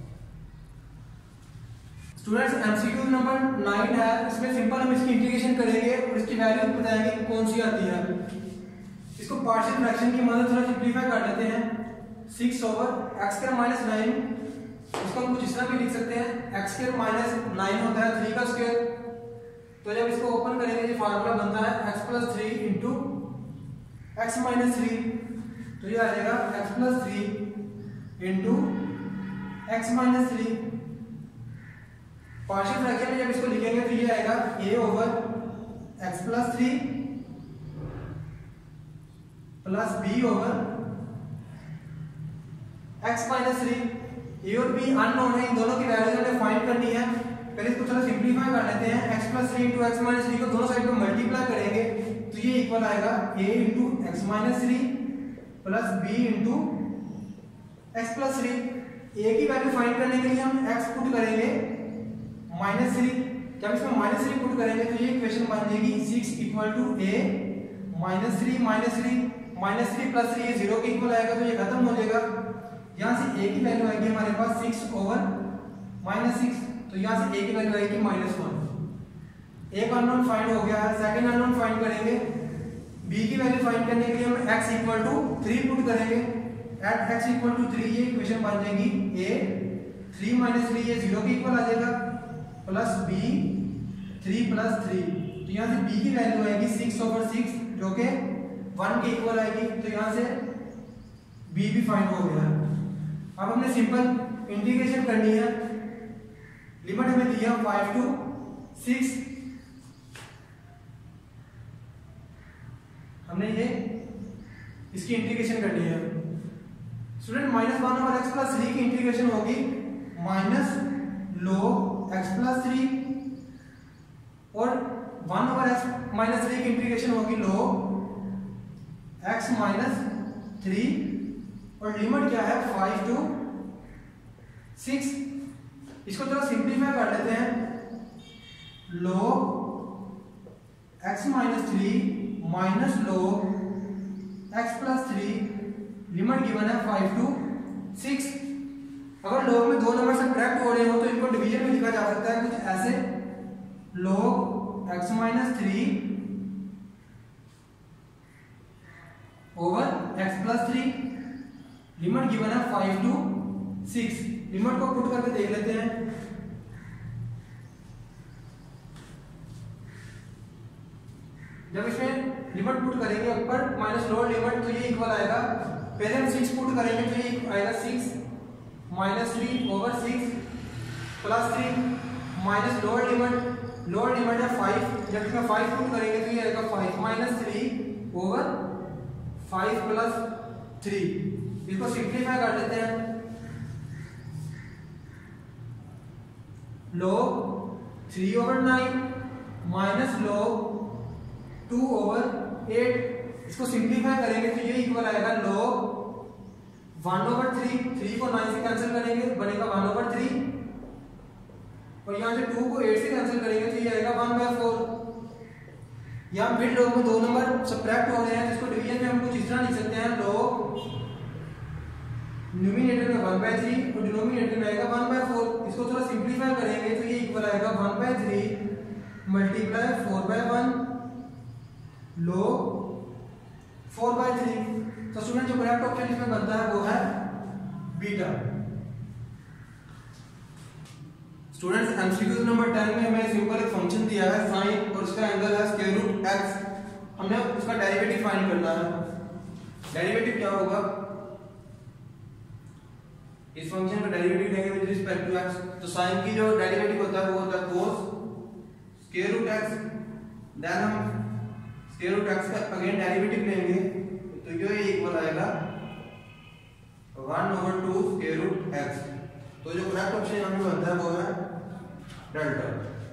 Students MCQ number nine है, इसमें सिंपल हम इसकी इंटीग्रेशन करेंगे और इसकी वैल्यू बताएंगे कौन सी आती है। इसको पार्शियल फ्रैक्शन की मदद से सिंपलीफाई कर लेते हैं। Six over X square minus nine, इसको हम कुछ इस तरह भी लिख सकते हैं, एक्स स्क्वायर माइनस नाइन होता है थ्री का स्क्वायर। तो जब इसको ओपन करेंगे ये फार्मूला बनता है X plus three into X minus three, तो ये आ जाएगा X plus three into X minus three. Partial fraction में जब इसको लिखेंगे तो ये आएगा a over X plus three plus b over x minus three. A और b अननोन है, इन दोनों की वैल्यू हमें फाइंड करनी है। पहले इसको थोड़ा सिंपलीफाई कर लेते हैं, x plus three into X minus three को दोनों साइड पे मल्टीप्लाई करेंगे तो ये इक्वल आएगा a into X minus three plus b into X plus three, A की वैल्यू फाइंड करने के लिए हम एक्स पुट करेंगे माइनस थ्री, जब इसमें माइनस थ्री पुट करेंगे तो ये इक्वेशन बन जाएगी six equal to A minus three minus three minus three plus three, ये जीरो के इक्वल आएगा तो ये खत्म हो जाएगा। यहाँ से ए की वैल्यू आएगी हमारे पास सिक्स ओवर माइनस सिक्स, तो यहाँ से ए की वैल्यू आएगी माइनस वन। एक अननोन फाइंड हो गया है, सेकंड अननोन फाइंड करेंगे। बी की वैल्यू फाइंड करने के लिए हम x equal to three put करेंगे, at x equal to three, ये इक्वेशन बन जाएगी a थ्री माइनस थ्री, ये जीरो के इक्वल आ जाएगा, plus b three plus three, तो यहाँ से b की वैल्यू आएगी सिक्स ओवर सिक्स जो कि वन के इक्वल आएगी, तो यहाँ से b भी फाइंड हो गया है। अब हमने सिंपल इंटीग्रेशन करनी है, लिमिट हमें दिया फाइव टू सिक्स, हमने ये इसकी इंटीग्रेशन करनी है। Student minus one over X plus three की इंटीग्रेशन होगी minus log X plus three, और one over X minus three की इंटीग्रेशन होगी log एक्स माइनस थ्री, और लिमिट क्या है फाइव टू सिक्स। इसको थोड़ा सिंप्लीफाई कर लेते हैं, log X minus three minus log X plus three, limit given है फाइव टू सिक्स। अगर log में दो नंबर सब्ट्रैक्ट हो रहे हो तो इनको डिवीजन में लिखा जा सकता है कुछ ऐसे, log X minus three over X plus three, limit given है फाइव टू सिक्स। लिमिट को पुट करके देख लेते हैं, जब इसमें लिमिट पुट करेंगे ऊपर माइनस लोअर लिमिट तो ये इक्वल आएगा, पहले हम सिक्स पुट करेंगे तो ये आएगा six minus three over six plus three, minus lower limit, lower limit है फाइव, जब इसमें फाइव पुट करेंगे तो ये आएगा five minus three over five plus three. इसको सिंप्लीफाई कर लेते हैं, log three over nine minus log two over eight, इसको सिंप्लीफाई करेंगे तो ये इक्वल आएगा log one over three, three को नाइन से कैंसिल करेंगे बनेगा वन ओवर थ्री, और यहाँ से टू को एट से कैंसिल करेंगे तो ये आएगा वन बाय फोर। यहाँ फिर log में दो नंबर सब्ट्रैक्ट हो रहे हैं, जिसको डिवीजन में हम कुछ इस तरह लिख सकते हैं, log न्यूमिनेटर में वन बाय थ्री और डिनोमिनेटर में आएगा वन बाय फोर। इसको थोड़ा सिंप्लीफाई करेंगे तो ये इक्वल आएगा one by three multiply four by one log four by three. तो स्टूडेंट जो करेक्ट ऑप्शन इसमें बनता है वो है beta. Students MCQ number ten में हमें सिंपल एक फंक्शन दिया है साइन और उसका एंगल है स्क्वायर रूट एक्स, हमने उसका डेरिवेटिव फाइंड करना है। डेरिवेटिव क्या होगा, इस फंक्शन का डेरिवेटिव लेंगे विद रिस्पेक्ट टू एक्स, तो साइन की जो डेरिवेटिव होता है वो होता है cos square root X, then हम स्क्वायर रूट एक्स का अगेन डेरिवेटिव लेंगे तो ये इक्वल आएगा one over two square root X. तो जो करेक्ट ऑप्शन यहाँ पे बनता है वो है delta.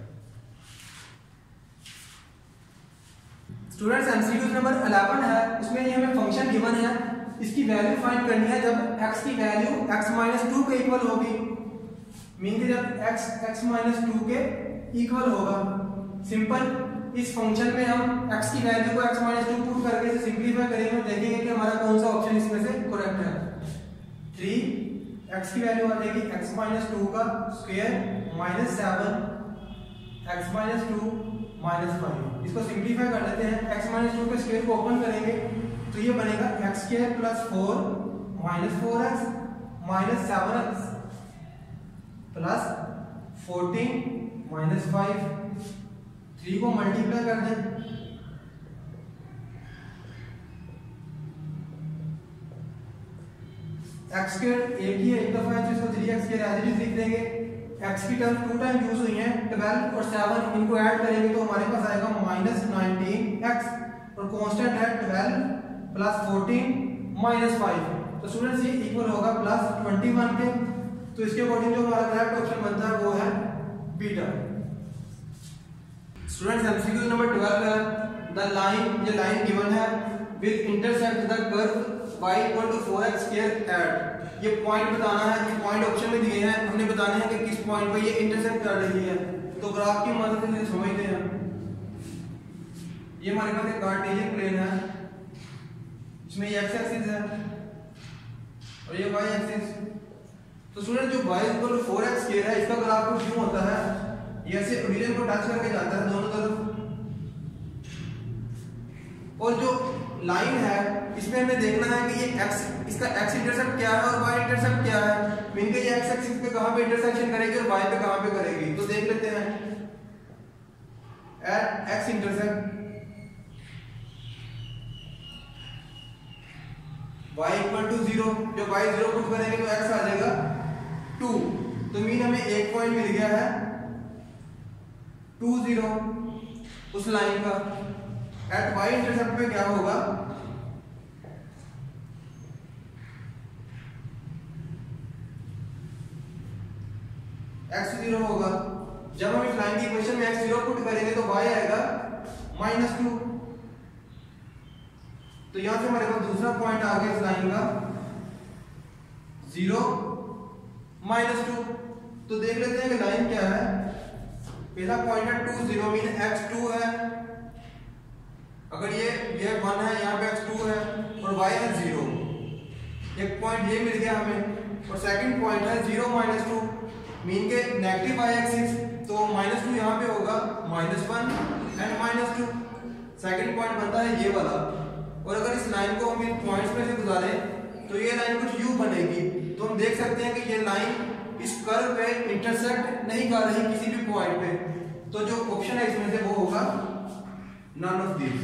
Students MCQ number eleven है, उसमें ये हमें फंक्शन गिवन है, इसकी वैल्यू फाइंड करनी है जब x की वैल्यू x माइनस टू के इक्वल होगी, मीन के जब x x माइनस टू के इक्वल होगा। सिंपल इस फंक्शन में हम x की वैल्यू को x माइनस टू पुट करके इसे सिंप्लीफाई करेंगे और देखेंगे कि हमारा कौन सा ऑप्शन इसमें से करेक्ट है। थ्री x की वैल्यू आ जाएगी x माइनस टू का square minus seven X minus two minus five. इसको सिंप्लीफाई कर लेते हैं, x माइनस टू के स्क्वायर को ओपन करेंगे तो ये बनेगा X square plus four minus four X minus seven X plus fourteen minus five. Three को मल्टीप्लाई कर दें, एक्स स्क्वायर एक ही एक दफा है तो इसको three X square as it is लिख देंगे। एक्स की टर्म टू टाइम यूज हुई है, ट्वेल्व और सेवन, इनको ऐड करेंगे तो हमारे पास आएगा माइनस नाइनटीन एक्स और कांस्टेंट है twelve plus fourteen minus five. तो स्टूडेंट्स ये इक्वल होगा प्लस ट्वेंटी वन के, तो इसके अकॉर्डिंग जो हमारा करेक्ट ऑप्शन बनता है वो है beta. Students MCQ number twelve है, द लाइन, ये लाइन गिवन है with intersect the curve y equal to four X square at ये पॉइंट बताना है, ये पॉइंट ऑप्शन में दिए हैं, हमने बताना है कि किस पॉइंट पे ये इंटरसेक्ट कर रही है। तो ग्राफ की मदद से समझते हैं। ये हमारे पास एक कार्टेशियन प्लेन है, इसमें ये एक्स एक्सिस है और ये वाई एक्सिस। तो स्टूडेंट जो y equal to four X square है, इसका ग्राफ कुछ यूं होता है, ये ऐसे ओरिजिन को टच करके जाता है दोनों तरफ, और जो लाइन है इसमें हमें देखना है कि ये x, इसका x इंटरसेप्ट क्या है और y इंटरसेप्ट क्या है। मीन के ये x एक्सिस पे कहां पे इंटरसेक्शन करेगी और y पे कहां पे करेगी। तो देख लेते हैं at x intercept y equal to zero, जब y जीरो पुट करेंगे तो x आ जाएगा टू। तो मीन हमें एक पॉइंट मिल गया है टू जीरो उस लाइन का। एट y इंटरसेप्ट पे क्या होगा, x जीरो होगा। जब हम इस लाइन की इक्वेशन में x जीरो पुट करेंगे तो y आएगा माइनस टू। तो यहां से हमारे पास दूसरा पॉइंट आ गया इस लाइन का जीरो माइनस टू। तो देख लेते हैं कि लाइन क्या है। पहला पॉइंट है two zero, mean x two है, अगर ये ये वन है, यहाँ पे एक्स टू है और y है जीरो। एक पॉइंट ये मिल गया हमें। और सेकंड पॉइंट है जीरो माइनस टू, मीन के नेगेटिव y एक्सिस, तो माइनस टू यहाँ पे होगा minus one and minus two. Second point बनता है ये वाला। और अगर इस लाइन को हम इन पॉइंट्स में से गुजारें तो ये लाइन कुछ यू बनेगी। तो हम देख सकते हैं कि ये लाइन इस कर्व पे इंटरसेक्ट नहीं कर रही किसी भी पॉइंट पे। तो जो ऑप्शन है इसमें से वो होगा none of these.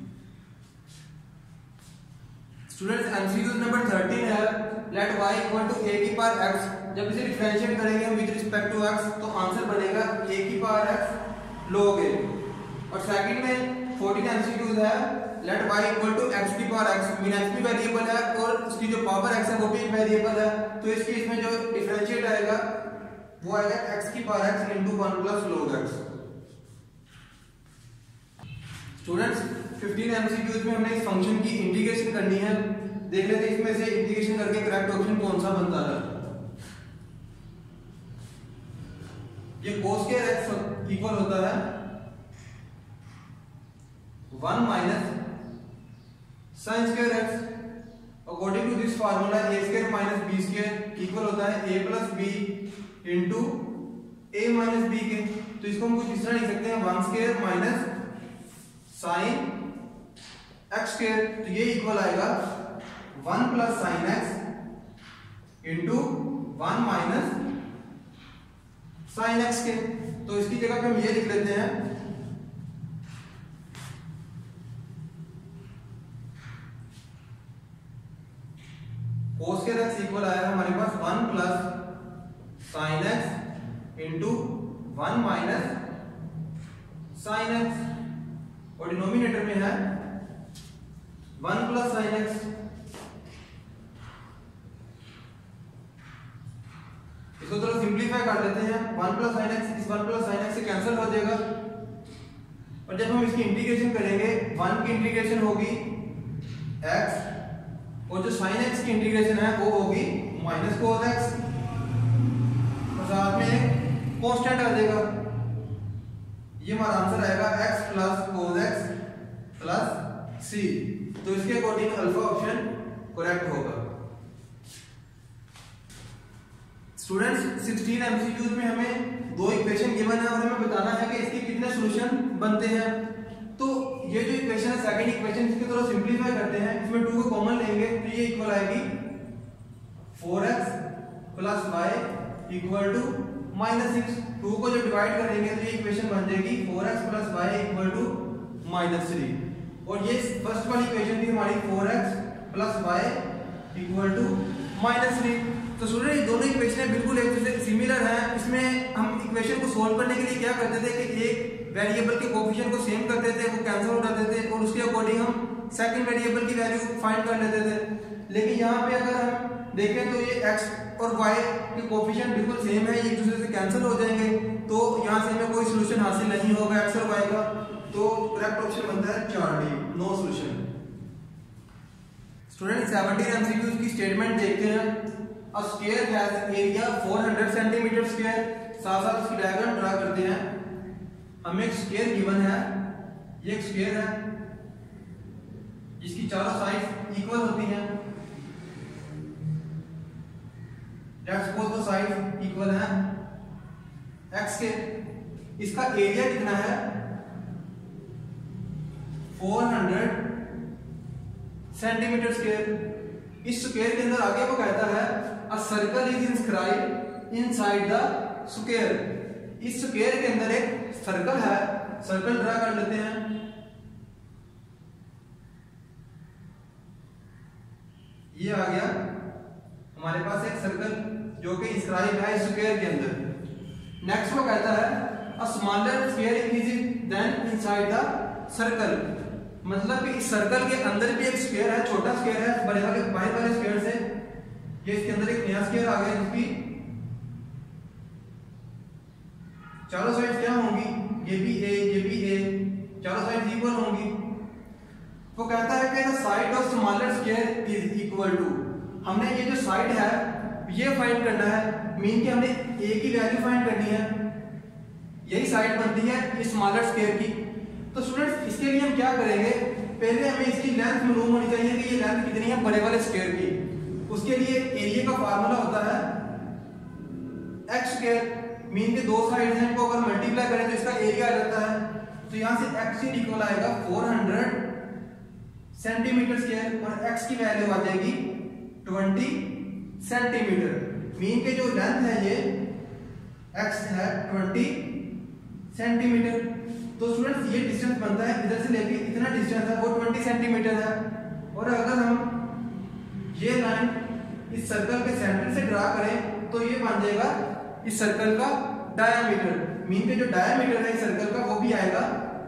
Students MCQ number thirteen है, let y equal to a की पावर x। जब इसे डिफरेंशिएट करेंगे हम विद रिस्पेक्ट टू x तो आंसर बनेगा a की पावर x log a। और सेकंड में फोर्टीन एमसीक्यूज है, let y equal to x की पावर x, मीन x भी वेरिएबल है और उसकी जो पावर x है वो भी एक वेरिएबल है। तो इस केस में जो डिफरेंशिएट आएगा वो आएगा x की power x into one plus log x। Students fifteen MCQs में हमने इस फंक्शन की इंटीग्रेशन करनी है। देख लेते हैं इसमें से इंटीग्रेशन करके करेक्ट ऑप्शन कौन सा बनता है। ये cos स्क्वायर x इक्वल होता है one minus sin square x। According to this formula a square minus b square equal होता है a plus b into a minus b के। तो इसको हम कुछ इस तरह लिख सकते हैं one square minus sine x square. तो ये इक्वल आएगा one plus sine x into one minus sine x के। तो इसकी जगह पे हम ये लिख लेते हैं cos स्क्वायर एक्स इक्वल आया हमारे पास one plus sine x into one minus sine x, और डिनोमिनेटर में है वन प्लस साइन एक्स। इसको थोड़ा सिंप्लीफाई कर देते हैं। वन प्लस साइन एक्स इस वन प्लस साइन एक्स से कैंसिल हो जाएगा। और जब हम इसकी इंटीग्रेशन करेंगे वन की इंटीग्रेशन होगी x और जो साइन एक्स की इंटीग्रेशन है वो होगी माइनस कोस एक्स, और साथ में एक कांस्टेंट आ जाएगा। ये हमारा आंसर आएगा x plus cos x plus c. तो इसके अकॉर्डिंग अल्फा ऑप्शन करेक्ट होगा। स्टूडेंट्स सिक्सटीन एमसीक्यूज में हमें दो इक्वेशन गिवन है और हमें बताना है कि इसके कितने सॉल्यूशन बनते हैं। तो ये जो इक्वेशन है सेकंड इक्वेशन, इसको थोड़ा सिंपलीफाई करते हैं। इसमें टू को कॉमन लेंगे तो ये इक्वल आएगी four x plus y equal to minus six. Two को जब डिवाइड करेंगे तो ये इक्वेशन बन जाएगी four x plus y equal to minus three. और ये फर्स्ट वाली इक्वेशन थी हमारी four x plus y equal to minus three. तो स्टूडेंट ये दोनों इक्वेशन बिल्कुल एक दूसरे सिमिलर हैं। इसमें हम इक्वेशन को सोल्व करने के लिए क्या करते थे कि एक वेरिएबल के कोफिशिएंट को सेम करते थे, वो कैंसिल हो जाते थे और उसके अकॉर्डिंग हम सेकंड वेरिएबल की वैल्यू फाइंड कर लेते थे। लेकिन यहाँ पे अगर हम देखें तो ये x और y के कोफिशिएंट बिल्कुल सेम है, ये एक दूसरे से कैंसिल हो जाएंगे। तो यहाँ से हमें कोई सोल्यूशन हासिल नहीं होगा x और y का। तो करेक्ट ऑप्शन बनता है चार d, no solution. Student seventeen MCQs की स्टेटमेंट देखते हैं। A square has area four hundred centimetre square. साथ साथ इसकी डायग्राम ड्रा करते हैं। हमें एक स्क्वायर गिवन है, ये एक स्क्वायर है जिसकी चारों साइड इक्वल होती हैं। Let's suppose the side equal है एक्स के। इसका एरिया कितना है फोर हंड्रेड सेंटीमीटर स्क्वायर। इस स्क्वायर के अंदर आगे वो कहता है a circle is inscribed inside the square. इस स्क्वायर के अंदर एक सर्कल है, सर्कल ड्रा कर लेते हैं। ये आ गया हमारे पास एक सर्कल जो कि इंस्क्राइब है स्क्वायर के अंदर। नेक्स्ट वो कहता है a smaller square is then inside the circle. मतलब कि इस सर्कल के अंदर भी एक स्क्वायर है, छोटा स्क्वायर है बड़े वाले बाहर वाले स्क्वायर से। ये इसके अंदर एक नया स्क्वायर आ गया जिसकी चारों साइड क्या होंगी, ये भी ए ये भी ए, चारों साइड इक्वल होंगी। वो कहता है कि the side of smaller square is equal to. हमने ये जो साइड है ये फाइंड करना है, मीन कि हमने ए की वैल्यू फाइंड करनी है। यही साइड बनती है इस स्मॉलर स्क्वायर की। तो स्टूडेंट्स इसके लिए हम क्या करेंगे, पहले हमें इसकी लेंथ मालूम होनी चाहिए कि ये लेंथ कितनी है बड़े वाले स्क्वायर की। उसके लिए एरिया का फार्मूला होता है एक्स स्क्वायर, मीन के दो साइड्स हैं, इनको अगर मल्टीप्लाई करें तो इसका एरिया आ जाता है। तो यहां से एक्स इक्वल आएगा फोर हंड्रेड सेंटीमीटर स्क्वायर और एक्स की वैल्यू आ जाएगी ट्वेंटी सेंटीमीटर। मीन के जो लेंथ है ये एक्स है ट्वेंटी सेंटीमीटर। तो स्टूडेंट्स ये डिस्टेंस बनता है इधर से लेके इतना डिस्टेंस है वो ट्वेंटी सेंटीमीटर है। और अगर हम ये लाइन इस सर्कल के सेंटर से ड्रा करें तो ये बन जाएगा इस सर्कल का डायामीटर। मीन के जो डायामीटर है इस सर्कल का वो भी आएगा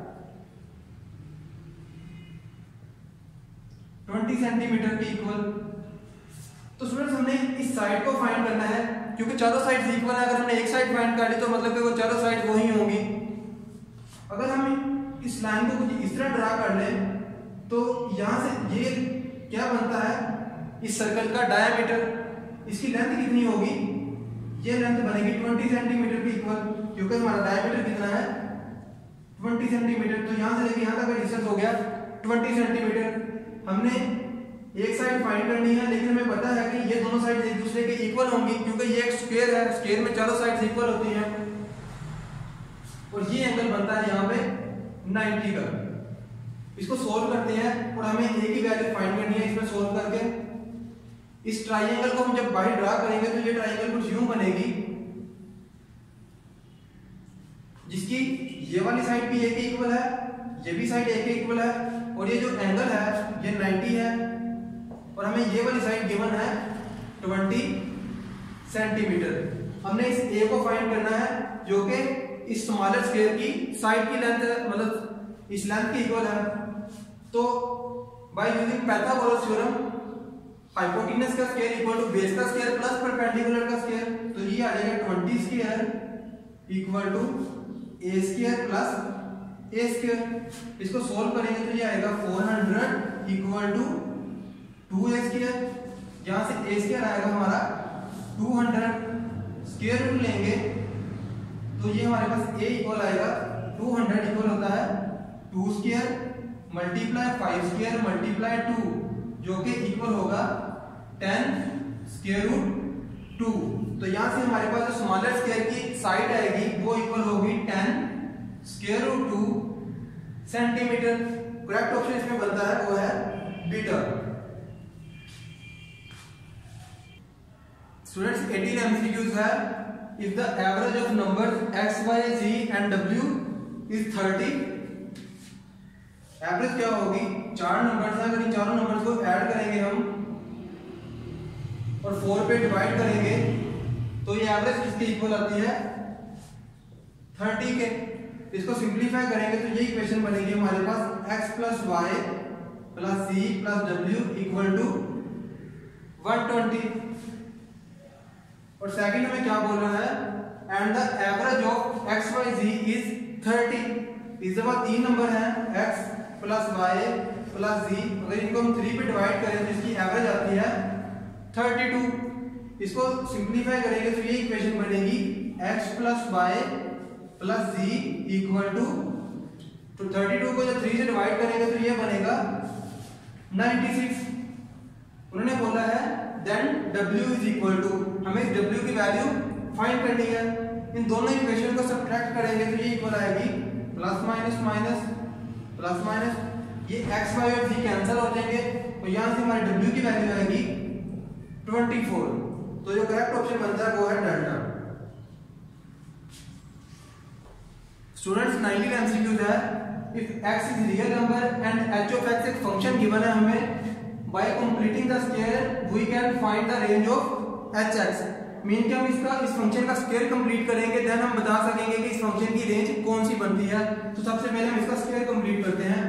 ट्वेंटी सेंटीमीटर के इक्वल। तो स्टूडेंट्स हमने इस साइड को फाइंड करना है क्योंकि चारों साइड इक्वल है। अगर हमने एक साइड फाइंड कर ली तो मतलब कि वो चारों साइड वही होंगी। अगर हम इस लाइन को कुछ इस तरह ड्रा कर लें तो यहां से ये क्या बनता है इस सर्कल का डायामीटर। इसकी लेंथ कितनी होगी, ये लेंथ बनेगी ट्वेंटी सेंटीमीटर के इक्वल क्योंकि हमारा डायामीटर कितना है ट्वेंटी सेंटीमीटर। तो यहां से लेके यहां तक का डिस्टेंस हो गया ट्वेंटी सेंटीमीटर। हमने एक साइड फाइंड करनी है लेकिन हमें पता है कि ये दोनों साइड एक दूसरे के इक्वल होंगी क्योंकि ये एक स्क्वायर है, स्क्वायर में चारों साइड इक्वल होती हैं। और ये एंगल बनता है यहाँ पे नाइंटी का। इसको सोल्व करते हैं और हमें ए की वैल्यू फाइंड करनी है इसमें सोल्व करके। इस ट्राइंगल को हम जब बाहर ड्रा करेंगे तो ये ट्राइंगल कुछ यूं बनेगी जिसकी ये वाली साइड भी ए के इक्वल है, ये भी साइड ए के इक्वल है और ये जो एंगल है ये नाइंटी है और हमें ये वाली साइड गिवन है ट्वेंटी सेंटीमीटर। हमने इस ए को फाइंड करना है जो कि इस स्मॉलर स्क्वायर की साइड की लेंथ मतलब इस लेंथ के इक्वल है। तो by using Pythagoras theorem hypotenuse का स्क्वायर इक्वल टू बेस का स्क्वायर प्लस परपेंडिकुलर का स्क्वायर, तो ये आ जाएगा twenty square equal to a square plus a square. इसको सोल्व करेंगे तो ये आएगा four hundred equal to two a square. यहां से ए स्क्वायर आएगा हमारा टू हंड्रेड, स्क्वायर रूट लेंगे तो ये हमारे पास a इक्वल आएगा टू हंड्रेड इक्वल होता है two square multiply five square multiply two जो कि इक्वल होगा टेन स्क्वायर रूट टू। तो यहां से हमारे पास जो स्मॉलर स्क्वायर की साइड आएगी वो इक्वल होगी ten square root two centimetre. Correct option इसमें बनता है वो है बीटा। स्टूडेंट्स एटीन एमसीक्यूज है। If the average of numbers x, y, z and w is thirty, average क्या होगी, चार नंबर्स हैं, अगर इन चारों नंबर्स को ऐड करेंगे हम और फोर पे डिवाइड करेंगे तो ये एवरेज किसके इक्वल आती है थर्टी के। इसको सिंप्लीफाई करेंगे तो ये इक्वेशन बनेगी हमारे पास x plus y plus c plus डब्ल्यू इक्वल टू वन ट्वेंटी। और सेकंड में क्या बोल रहा है and the average of x y z is thirty. इस दफा तीन नंबर है x plus y plus z, अगर इनको हम थ्री पे डिवाइड करें तो इसकी एवरेज आती है थर्टी टू। इसको सिंप्लीफाई करेंगे तो ये इक्वेशन बनेगी x plus y plus z equal to तो थर्टी टू को जब थ्री से डिवाइड करेंगे तो ये बनेगा नाइंटी सिक्स। उन्होंने बोला है then w is equal to, हमें इस w की वैल्यू फाइंड करनी है। इन दोनों इक्वेशन को सब्ट्रैक्ट करेंगे तो ये इक्वल आएगी plus minus minus plus minus, ये x y और z कैंसिल हो जाएंगे तो यहां से हमारी w की वैल्यू आएगी ट्वेंटी फोर। तो जो करेक्ट ऑप्शन बनता है वो है डेल्टा। स्टूडेंट्स नाइनटीन एमसीक्यूज है, if x is real number and h of x एक फंक्शन गिवन है हमें, by completing the square we can find the range of hx। Mean कि हम इसका इस फंक्शन का स्क्वायर कंप्लीट करेंगे देन हम बता सकेंगे कि इस फंक्शन की रेंज कौन सी बनती है। तो सबसे पहले हम इसका स्क्वायर कंप्लीट करते हैं।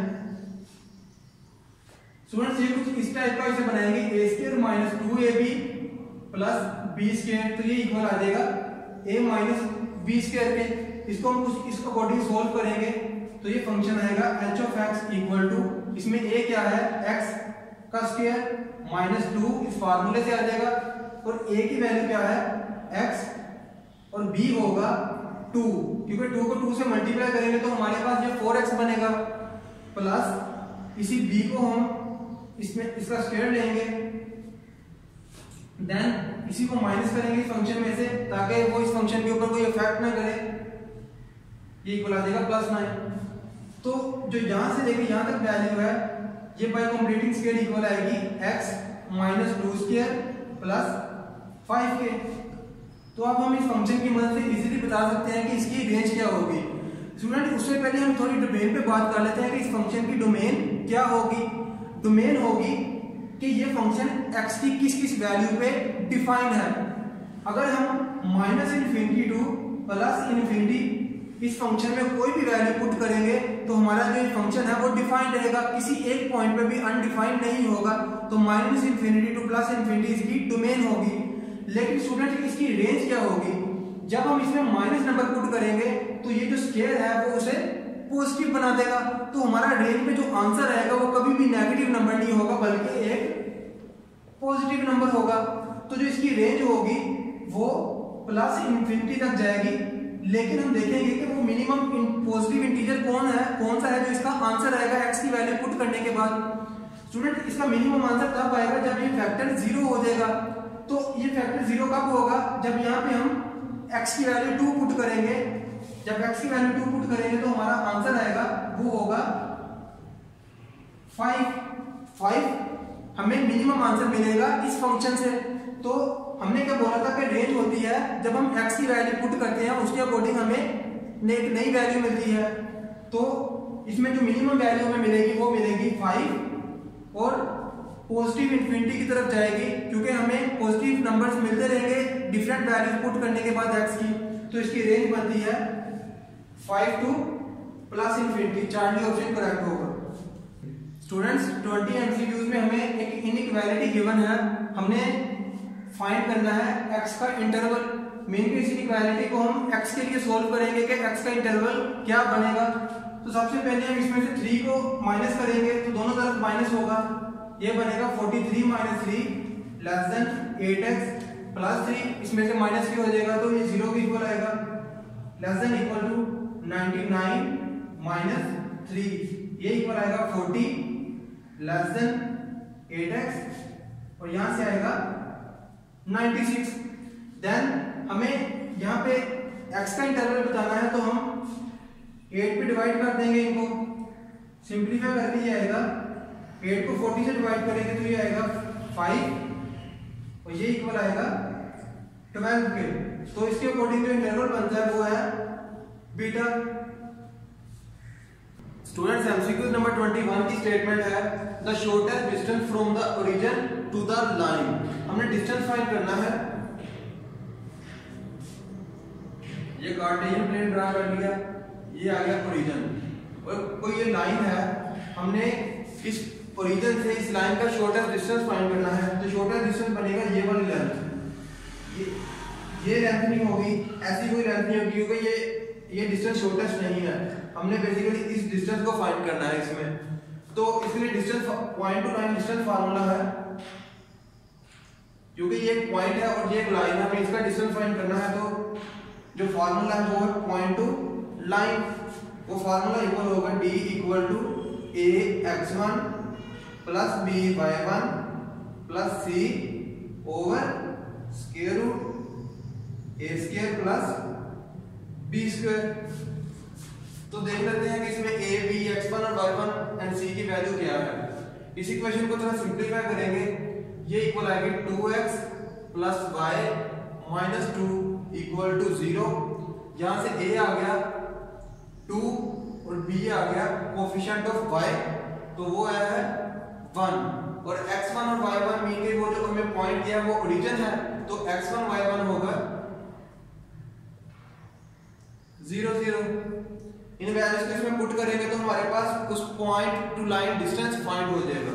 स्टूडेंट्स ये कुछ इस टाइप का इसे बनाएंगे a square minus two a b plus b square, तो ये इक्वल आ जाएगा a माइनस बी स्क्वायर पे। इसको हम कुछ इस अकॉर्डिंग सोल्व करेंगे तो ये फंक्शन आएगा h of x equal to, इसमें a क्या है x का स्क्वायर माइनस टू इस फार्मूले से आ जाएगा, और a की वैल्यू क्या है x और b होगा टू, क्योंकि टू को टू से मल्टीप्लाई करेंगे तो हमारे पास ये फोर एक्स बनेगा, प्लस इसी b को हम इसमें इसका स्क्वायर लेंगे, देन इसी को माइनस करेंगे इस फंक्शन में से ताकि वो इस फंक्शन के ऊपर कोई इफेक्ट ना करे, ये इक्वल आ जाएगा प्लस नाइन। तो जो यहां से लेके यहां तक वैल्यू है ये बाय कंप्लीटिंग स्क्वायर इक्वल आएगी x minus two square plus five के। तो अब हम इस फंक्शन की मदद से इजीली बता सकते हैं कि इसकी रेंज क्या होगी। स्टूडेंट उससे पहले हम थोड़ी डोमेन पे बात कर लेते हैं कि इस फंक्शन की डोमेन क्या होगी। डोमेन होगी कि ये फंक्शन x की किस किस वैल्यू पे डिफाइन है। अगर हम minus infinity to plus infinity इस फंक्शन में कोई भी वैल्यू पुट करेंगे तो हमारा जो फंक्शन है वो डिफाइंड रहेगा, किसी एक पॉइंट पे भी अनडिफाइंड नहीं होगा। तो minus infinity to plus infinity इसकी डोमेन होगी। लेकिन स्टूडेंट इसकी रेंज क्या होगी? जब हम इसमें माइनस नंबर पुट करेंगे तो ये जो स्केयर है वो उसे पॉजिटिव बना देगा, तो हमारा रेंज में जो आंसर आएगा वो कभी भी नेगेटिव नंबर नहीं होगा बल्कि एक पॉजिटिव नंबर होगा। तो जो इसकी रेंज होगी वो प्लस इन्फिनिटी तक जाएगी, लेकिन हम देखेंगे कि वो मिनिमम पॉजिटिव इंटीजर कौन है, कौन सा है जो इसका आंसर आएगा x की वैल्यू पुट करने के बाद। स्टूडेंट इसका मिनिमम आंसर तब आएगा जब ये फैक्टर जीरो हो जाएगा। तो ये फैक्टर जीरो कब होगा? जब यहाँ पे हम x की वैल्यू टू पुट करेंगे। जब x की वैल्यू टू पुट करेंगे तो हमारा आंसर आएगा वो होगा फाइव। फाइव हमें मिनिमम आंसर मिलेगा इस फंक्शन से। तो हमने क्या बोला था कि रेंज होती है जब हम x की वैल्यू पुट करते हैं उसके अकॉर्डिंग हमें एक नई वैल्यू मिलती है। तो इसमें जो मिनिमम वैल्यू हमें मिलेगी वो मिलेगी फाइव और पॉजिटिव इन्फिनिटी की तरफ जाएगी, क्योंकि हमें पॉजिटिव नंबर्स मिलते रहेंगे डिफरेंट वैल्यूज पुट करने के बाद x की। तो इसकी रेंज बनती है five to plus infinity. Charlie option correct होगा। स्टूडेंट्स ट्वेंटी एमसीक्यूज में हमें एक इनइक्वालिटी गिवन है, हमने फाइंड करना है x का इंटरवल। मेन की इस इक्वालिटी को हम x के लिए सोल्व करेंगे कि x का इंटरवल क्या बनेगा। तो सबसे पहले हम इसमें से थ्री को माइनस करेंगे तो दोनों तरफ माइनस होगा, ये बनेगा forty three minus three less than eight x plus three, इसमें से माइनस थ्री हो जाएगा तो ये जीरो के इक्वल आएगा, less than equal to ninety nine minus three, ये इक्वल आएगा forty less than eight x और यहां से आएगा नाइंटी सिक्स। देन हमें यहाँ पे x का इंटरवल बताना है तो हम एट पे डिवाइड कर देंगे, इनको सिंपलीफाई करके ये आएगा एट को फोर्टी से डिवाइड करेंगे तो ये आएगा फाइव और ये इक्वल आएगा ट्वेल्व के। तो इसके अकॉर्डिंग जो इंटरवल बनता है वो है beta. Students MCQ number twenty one की स्टेटमेंट है the shortest distance from the origin to the line. हमने डिस्टेंस फाइंड करना है। ये कार्टेशियन प्लेन ड्रा कर लिया, ये आ गया ओरिजिन और कोई ये लाइन है, हमने इस ओरिजिन से इस लाइन का शॉर्टेस्ट डिस्टेंस फाइंड करना है। तो शॉर्टेस्ट डिस्टेंस बनेगा ये वाली लेंथ। ये ये लेंथ नहीं होगी, ऐसी कोई लेंथ नहीं होगी क्योंकि ये ये डिस्टेंस शॉर्टेस्ट नहीं है। हमने बेसिकली इस डिस्टेंस को फाइंड करना है इसमें। तो इसके लिए distance point to line distance formula है क्योंकि ये एक पॉइंट है और ये एक लाइन है, हमें इसका डिस्टेंस फाइंड करना है, तो जो फार्मूला है वो है पॉइंट टू लाइन। वो फार्मूला इक्वल होगा d equal to a x one plus b y one plus c over square root a square plus b square. तो देख लेते हैं कि इसमें ए बी एक्स वन और वाई वन एंड सी की वैल्यू क्या है। इस इक्वेशन को थोड़ा सिंप्लीफाई करेंगे, ये इक्वल आएगी two x plus y minus two equal to zero. यहां से a आ गया टू और b आ गया कोफिशिएंट ऑफ y, तो वो आया है वन। और एक्स वन और वाई वन मीन के वो जो हमें पॉइंट दिया वो ओरिजिन है, तो एक्स वन वाई वन होगा जीरो जीरो। इन वैल्यूज को इसमें पुट करेंगे तो हमारे पास उस point to line distance find हो जाएगा।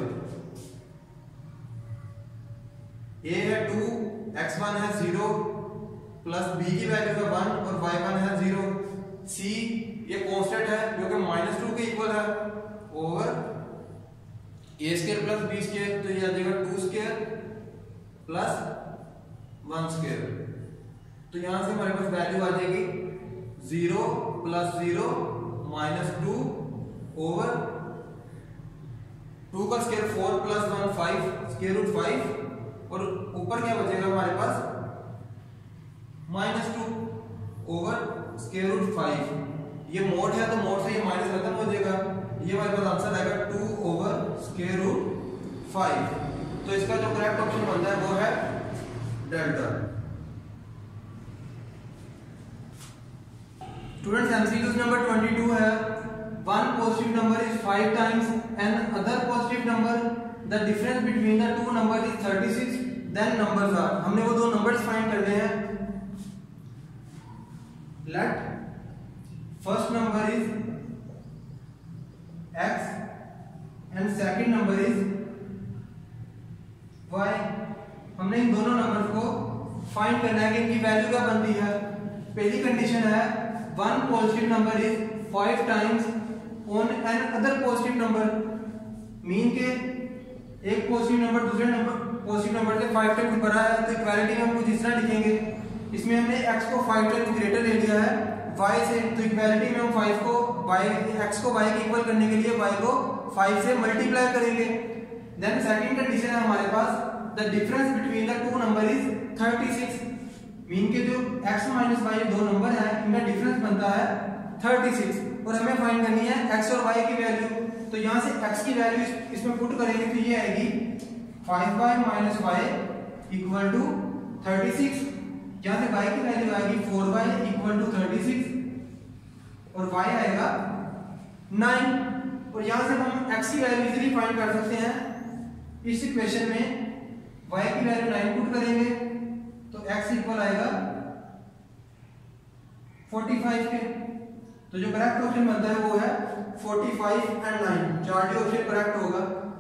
a है टू, एक्स वन है जीरो, प्लस b की वैल्यू है वन और वाई वन है जीरो। c ये कांस्टेंट है जो कि माइनस टू के इक्वल है over a square plus b square, तो ये आ जाएगा two square plus one square. तो यहां से हमारे पास वैल्यू आ जाएगी zero plus zero minus two over two का square four plus one five square root five, और ऊपर क्या बचेगा हमारे पास minus two over square root five. ये मोड है तो मोड से ये माइनस खत्म हो जाएगा, ये हमारे पास आंसर आएगा two over square root five. तो इसका जो करेक्ट ऑप्शन बनता है वो है delta. Students MCQs number twenty two है, one positive number is five times an other positive number, the difference between the two number is thirty six, then numbers are. हमने वो दो नंबर्स फाइंड करने हैं। Let first number is x and second number is y। हमने इन दोनों numbers को find करना है कि इनकी वैल्यू क्या बनती है। पहली कंडीशन है one positive number is five times on an other positive number, mean के एक पॉजिटिव नंबर दूसरे नंबर पॉजिटिव नंबर से फाइव टाइम्स बड़ा है, तो इक्वालिटी में हम कुछ इस तरह लिखेंगे। इसमें हमने x को फाइव टाइम्स ग्रेटर ले लिया है y से, तो इक्वालिटी में हम फाइव को y x को y के इक्वल करने के लिए y को फाइव से मल्टीप्लाई करेंगे। देन सेकंड कंडीशन है हमारे पास the difference between the two number is thirty six, mean के जो x माइनस y दो नंबर है इनका डिफरेंस बनता है थर्टी सिक्स, और हमें फाइंड करनी है x और y की वैल्यू। तो यहां से x की वैल्यू इसमें पुट करेंगे तो ये आएगी five y minus y equal to thirty six. यहां से y की वैल्यू आएगी four y equal to thirty six और y आएगा नाइन। और यहां से हम x की वैल्यू इजीली फाइंड कर सकते हैं। इस इक्वेशन में y की वैल्यू नाइन पुट करेंगे तो x इक्वल आएगा फोर्टी फाइव के। तो जो करेक्ट ऑप्शन बनता है वो है फोर्टी फाइव एंड नाइन, चार ऑप्शन करेक्ट होगा।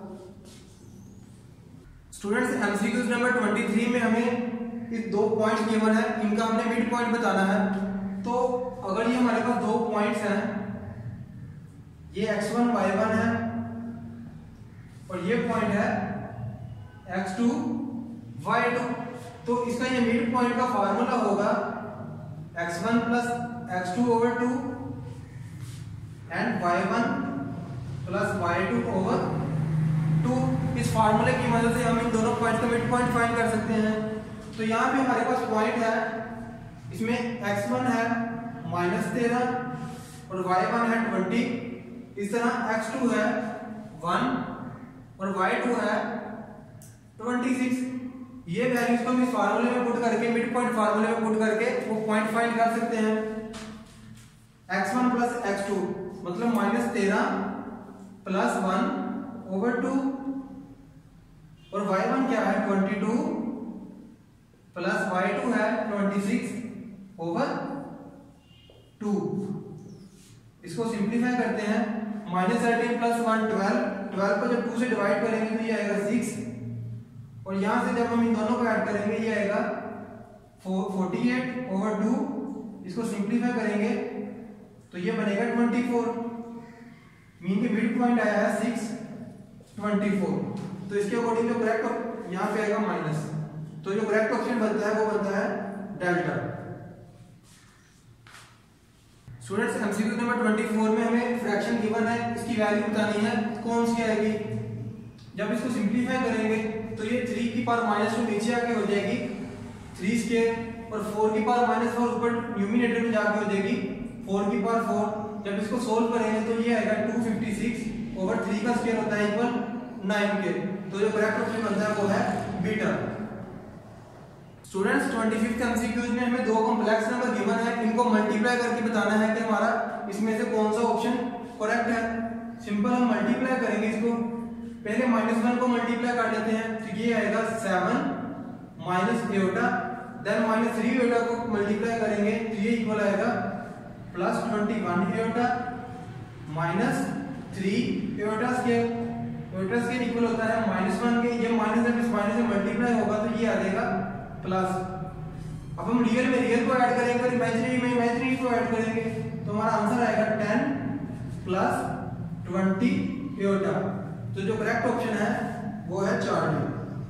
Students MCQs number twenty three में हमें इस दो पॉइंट्स गिवन है, इनका हमने मिड पॉइंट बताना है। तो अगर ये हमारे पास दो पॉइंट्स हैं, ये एक्स वन वाई वन है और ये पॉइंट है एक्स टू वाई टू, तो इसका ये मिड पॉइंट का फार्मूला होगा x one plus x two over two and y one plus y two over two. इस फार्मूले की मदद से हम इन दोनों पॉइंट का मिड पॉइंट फाइंड कर सकते हैं। तो यहाँ पे हमारे पास पॉइंट है, इसमें एक्स वन है माइनस तेरह और वाई वन है ट्वेंटी, इस तरह एक्स टू है वन और वाई टू है ट्वेंटी सिक्स। ये वैल्यूज को हम इस फार्मूले में पुट करके मिड पॉइंट फार्मूले में पुट करके वो पॉइंट फाइंड कर सकते हैं। X one plus x two मतलब माइनस तेरह प्लस वन ओवर टू, और वाई वन क्या है twenty two plus y two है ट्वेंटी सिक्स ओवर टू। इसको सिंप्लीफाई करते हैं, minus thirteen plus one twelve, twelve को जब टू से डिवाइड करेंगे तो ये आएगा सिक्स, और यहां से जब हम इन दोनों को ऐड करेंगे ये आएगा फोर्टी एट ओवर टू। इसको सिंप्लीफाई करेंगे तो ये बनेगा ट्वेंटी फोर, मीन के मिड पॉइंट आया है सिक्स ट्वेंटी फोर। तो इसके अकॉर्डिंग जो करेक्ट यहाँ पे आएगा माइनस। तो जो करेक्ट ऑप्शन बनता है वो बनता है डेल्टा। स्टूडेंट्स एमसीक्यू नंबर चौबीस में हमें फ्रैक्शन गिवन है, इसकी वैल्यू बतानी है, कौन सी आएगी। जब इसको सिंपलीफाई करेंगे तो ये थ्री की पावर माइनस टू नीचे आके हो जाएगी थ्री स्क्वायर और फोर की पावर माइनस फोर ऊपर न्यूमिनेटर में जाके हो जाएगी फोर की पावर फोर। जब इसको सोल्व करेंगे तो ये आएगा two fifty six over three का स्क्वायर होता है इक्वल नाइन के। तो जो करेक्ट ऑप्शन बनता है वो है बीटा। स्टूडेंट्स पच्चीसवें एमसीक्यूज में हमें दो कॉम्प्लेक्स नंबर गिवन है, इनको मल्टीप्लाई करके बताना है कि हमारा इसमें से कौन सा ऑप्शन करेक्ट है। सिंपल हम मल्टीप्लाई करेंगे इसको, पहले माइनस वन को मल्टीप्लाई कर लेते हैं तो ये आएगा seven minus eta, then minus three eta को मल्टीप्लाई करेंगे तो ये इक्वल आएगा plus twenty one eta minus three eta square. Eta square equal होता है माइनस वन के, ये माइनस जब इस माइनस से मल्टीप्लाई होगा तो ये आ जाएगा प्लस। अब हम रियल में रियल को ऐड करेंगे और इमेजिनरी में इमेजिनरी को ऐड करेंगे तो हमारा आंसर आएगा टेन प्लस ट्वेंटी एटा। तो जो करेक्ट ऑप्शन है वो है चार डी।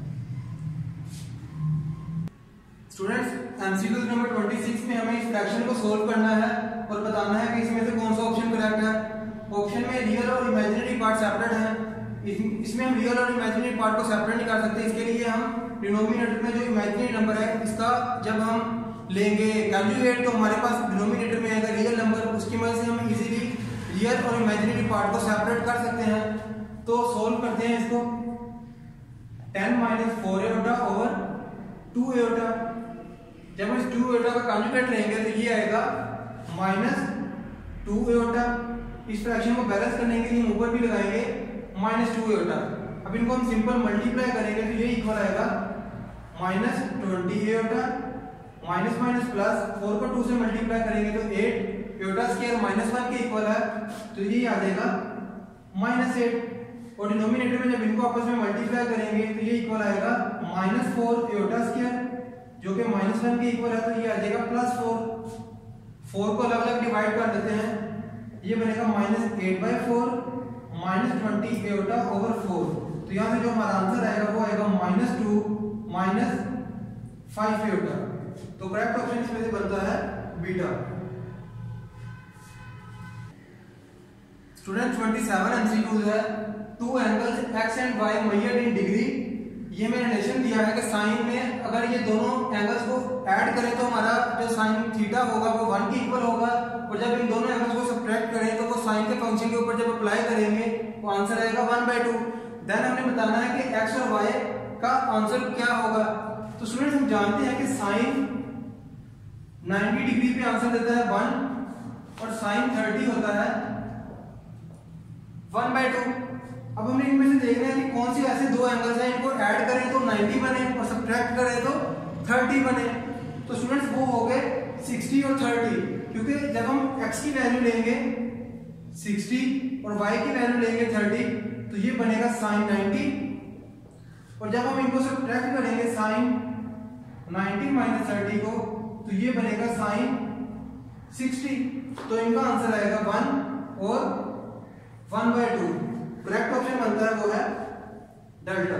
स्टूडेंट्स एमसीक्यू नंबर छब्बीस में हमें इस फ्रैक्शन को सोल्व करना है और बताना है कि इसमें से कौन सा ऑप्शन करेक्ट है। ऑप्शन में रियल और इमेजिनरी पार्ट सेपरेट है, इसमें हम रियल और इमेजिनरी पार्ट को सेपरेट नहीं कर सकते। इसके लिए हम डिनोमिनेटर में जो इमेजिनरी नंबर है इसका जब हम लेंगे कैलकुलेट तो हमारे पास डिनोमिनेटर में आएगा रियल नंबर, उसकी वजह से हम इजीली रियल और इमेजिनरी पार्ट को सेपरेट कर सकते हैं। तो सोल्व करते हैं इसको, ten minus four eta over two eta. जब हम इस टू एटा का कॉन्जुगेट लेंगे तो ये आएगा माइनस टू एटा। इस फ्रैक्शन को बैलेंस करने के लिए हम ऊपर भी लगाएंगे माइनस टू एटा। अब इनको हम सिंपल मल्टीप्लाई करेंगे तो ये इक्वल आएगा minus twenty eta minus minus plus, four को टू से मल्टीप्लाई करेंगे तो eight eta square minus one के इक्वल है तो ये आ जाएगा माइनस एट। और डिनोमिनेटर में जब इनको आपस में मल्टीप्लाई करेंगे तो ये इक्वल आएगा माइनस फोर एटा स्क्वायर जो कि माइनस वन के इक्वल है तो ये आ जाएगा प्लस फोर। फोर को अलग अलग डिवाइड कर देते हैं, ये बनेगा minus eight by four minus twenty eta over four. तो यहाँ से जो हमारा आंसर आएगा वो आएगा माइनस टू माइनस फाइव एटा। तो करेक्ट ऑप्शन इसमें से बनता है बीटा। स्टूडेंट सत्ताईस एमसीक्यूज है, two angles x and y measured in degree. ये मैंने रिलेशन दिया है कि साइन में अगर ये दोनों एंगल्स को ऐड करें तो हमारा जो साइन थीटा होगा वो वन के इक्वल होगा, और जब इन दोनों एंगल्स को सब्ट्रैक्ट करें तो वो साइन के फंक्शन के ऊपर जब अप्लाई करेंगे वो आंसर आएगा वन बाई टू। देन हमने बताना है कि एक्स और वाई का आंसर क्या होगा। तो स्टूडेंट्स हम जानते हैं कि साइन नाइंटी डिग्री पे आंसर देता है वन और साइन थर्टी होता है वन बाई टू। अब हमने इनमें से देखना है कि कौन सी ऐसे दो एंगल्स हैं इनको ऐड करें तो नाइंटी बने और सब्ट्रैक्ट करें तो थर्टी बने। तो स्टूडेंट्स वो हो गए सिक्सटी और थर्टी, क्योंकि जब हम x की वैल्यू लेंगे सिक्सटी और y की वैल्यू लेंगे थर्टी तो ये बनेगा साइन नाइंटी, और जब हम इनको सब्ट्रैक्ट करेंगे साइन नाइंटी माइनस थर्टी को तो ये बनेगा साइन सिक्सटी। तो इनका आंसर आएगा वन और one by two. Correct option बनता है वो है डेल्टा।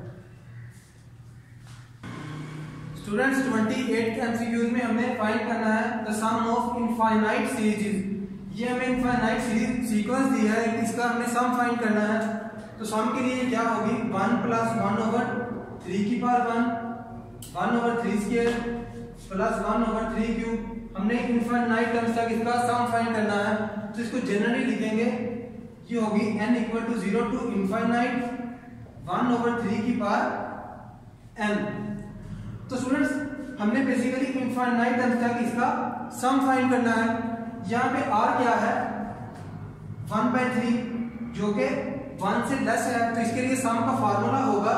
स्टूडेंट्स अट्ठाईस एमसीक्यूज में हमें फाइंड करना है the sum of infinite series. ये हमें इनफाइनाइट सीरीज सीक्वेंस दिया है, इसका हमने सम फाइंड करना है। तो सम के लिए क्या होगी, one plus one over three की power one, one over three square plus one over three cube. हमने इनफाइनाइट टर्म्स तक इसका सम फाइंड करना है तो इसको जनरली लिखेंगे, ये होगी n equal to zero to infinite one over three की पावर n। तो स्टूडेंट्स हमने बेसिकली इनफाइनाइट टर्म्स तक इसका सम फाइंड करना है। यहाँ पे r क्या है, वन बाई थ्री जो कि वन से लेस है, तो इसके लिए सम का फार्मूला होगा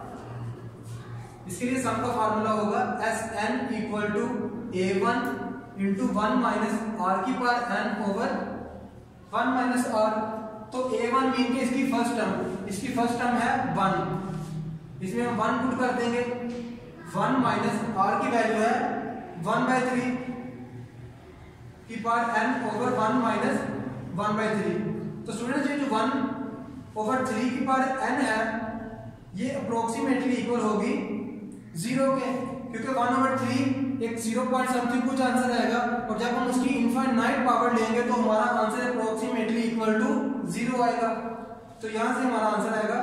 इसके लिए सम का फार्मूला होगा S n equal to a one into one minus r की power n over one minus r. तो ए वन मीन के इसकी फर्स्ट टर्म, इसकी फर्स्ट टर्म है वन, इसमें हम वन पुट कर देंगे, वन माइनस आर की वैल्यू है वन बाई थ्री की power n over one minus one by three. तो स्टूडेंट्स ये जो वन ओवर थ्री की पावर n है ये अप्रोक्सीमेटली इक्वल होगी जीरो के, क्योंकि वन ओवर थ्री एक जीरो पॉइंट समथिंग कुछ आंसर आएगा, और जब हम उसकी इनफाइनाइट पावर लेंगे तो हमारा answer approximately equal to zero आएगा। तो यहां से हमारा आंसर आएगा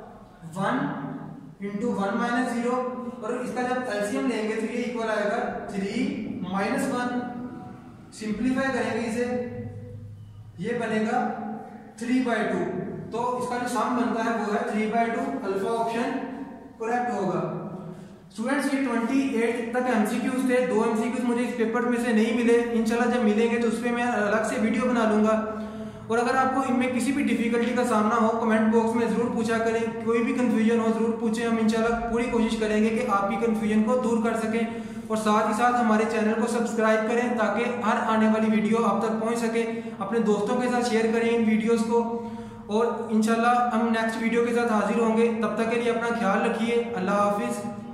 one into one minus zero, और इसका जब एलसीएम लेंगे तो ये इक्वल आएगा थ्री माइनस वन। सिंप्लीफाई करेंगे इसे, ये बनेगा थ्री बाई टू। तो इसका जो सम बनता है वो है three by two, alpha option correct होगा। स्टूडेंट्स ये अट्ठाईस तक एमसीक्यूज थे, दो एमसीक्यूज मुझे इस पेपर में से नहीं मिले, इंशाल्लाह जब मिलेंगे तो उस पर मैं अलग से वीडियो बना लूंगा। और अगर आपको इनमें किसी भी डिफिकल्टी का सामना हो कमेंट बॉक्स में जरूर पूछा करें, कोई भी कंफ्यूजन हो जरूर पूछें, हम इंशाल्लाह पूरी कोशिश करेंगे कि आपकी कंफ्यूजन को दूर कर सकें। और साथ ही साथ हमारे चैनल को सब्सक्राइब करें ताकि हर आने वाली वीडियो आप तक पहुंच सके। अपने दोस्तों के साथ शेयर करें इन वीडियोस को, और इंशाल्लाह हम नेक्स्ट वीडियो के साथ हाजिर होंगे। तब तक के लिए अपना ख्याल रखिए। अल्लाह हाफिज।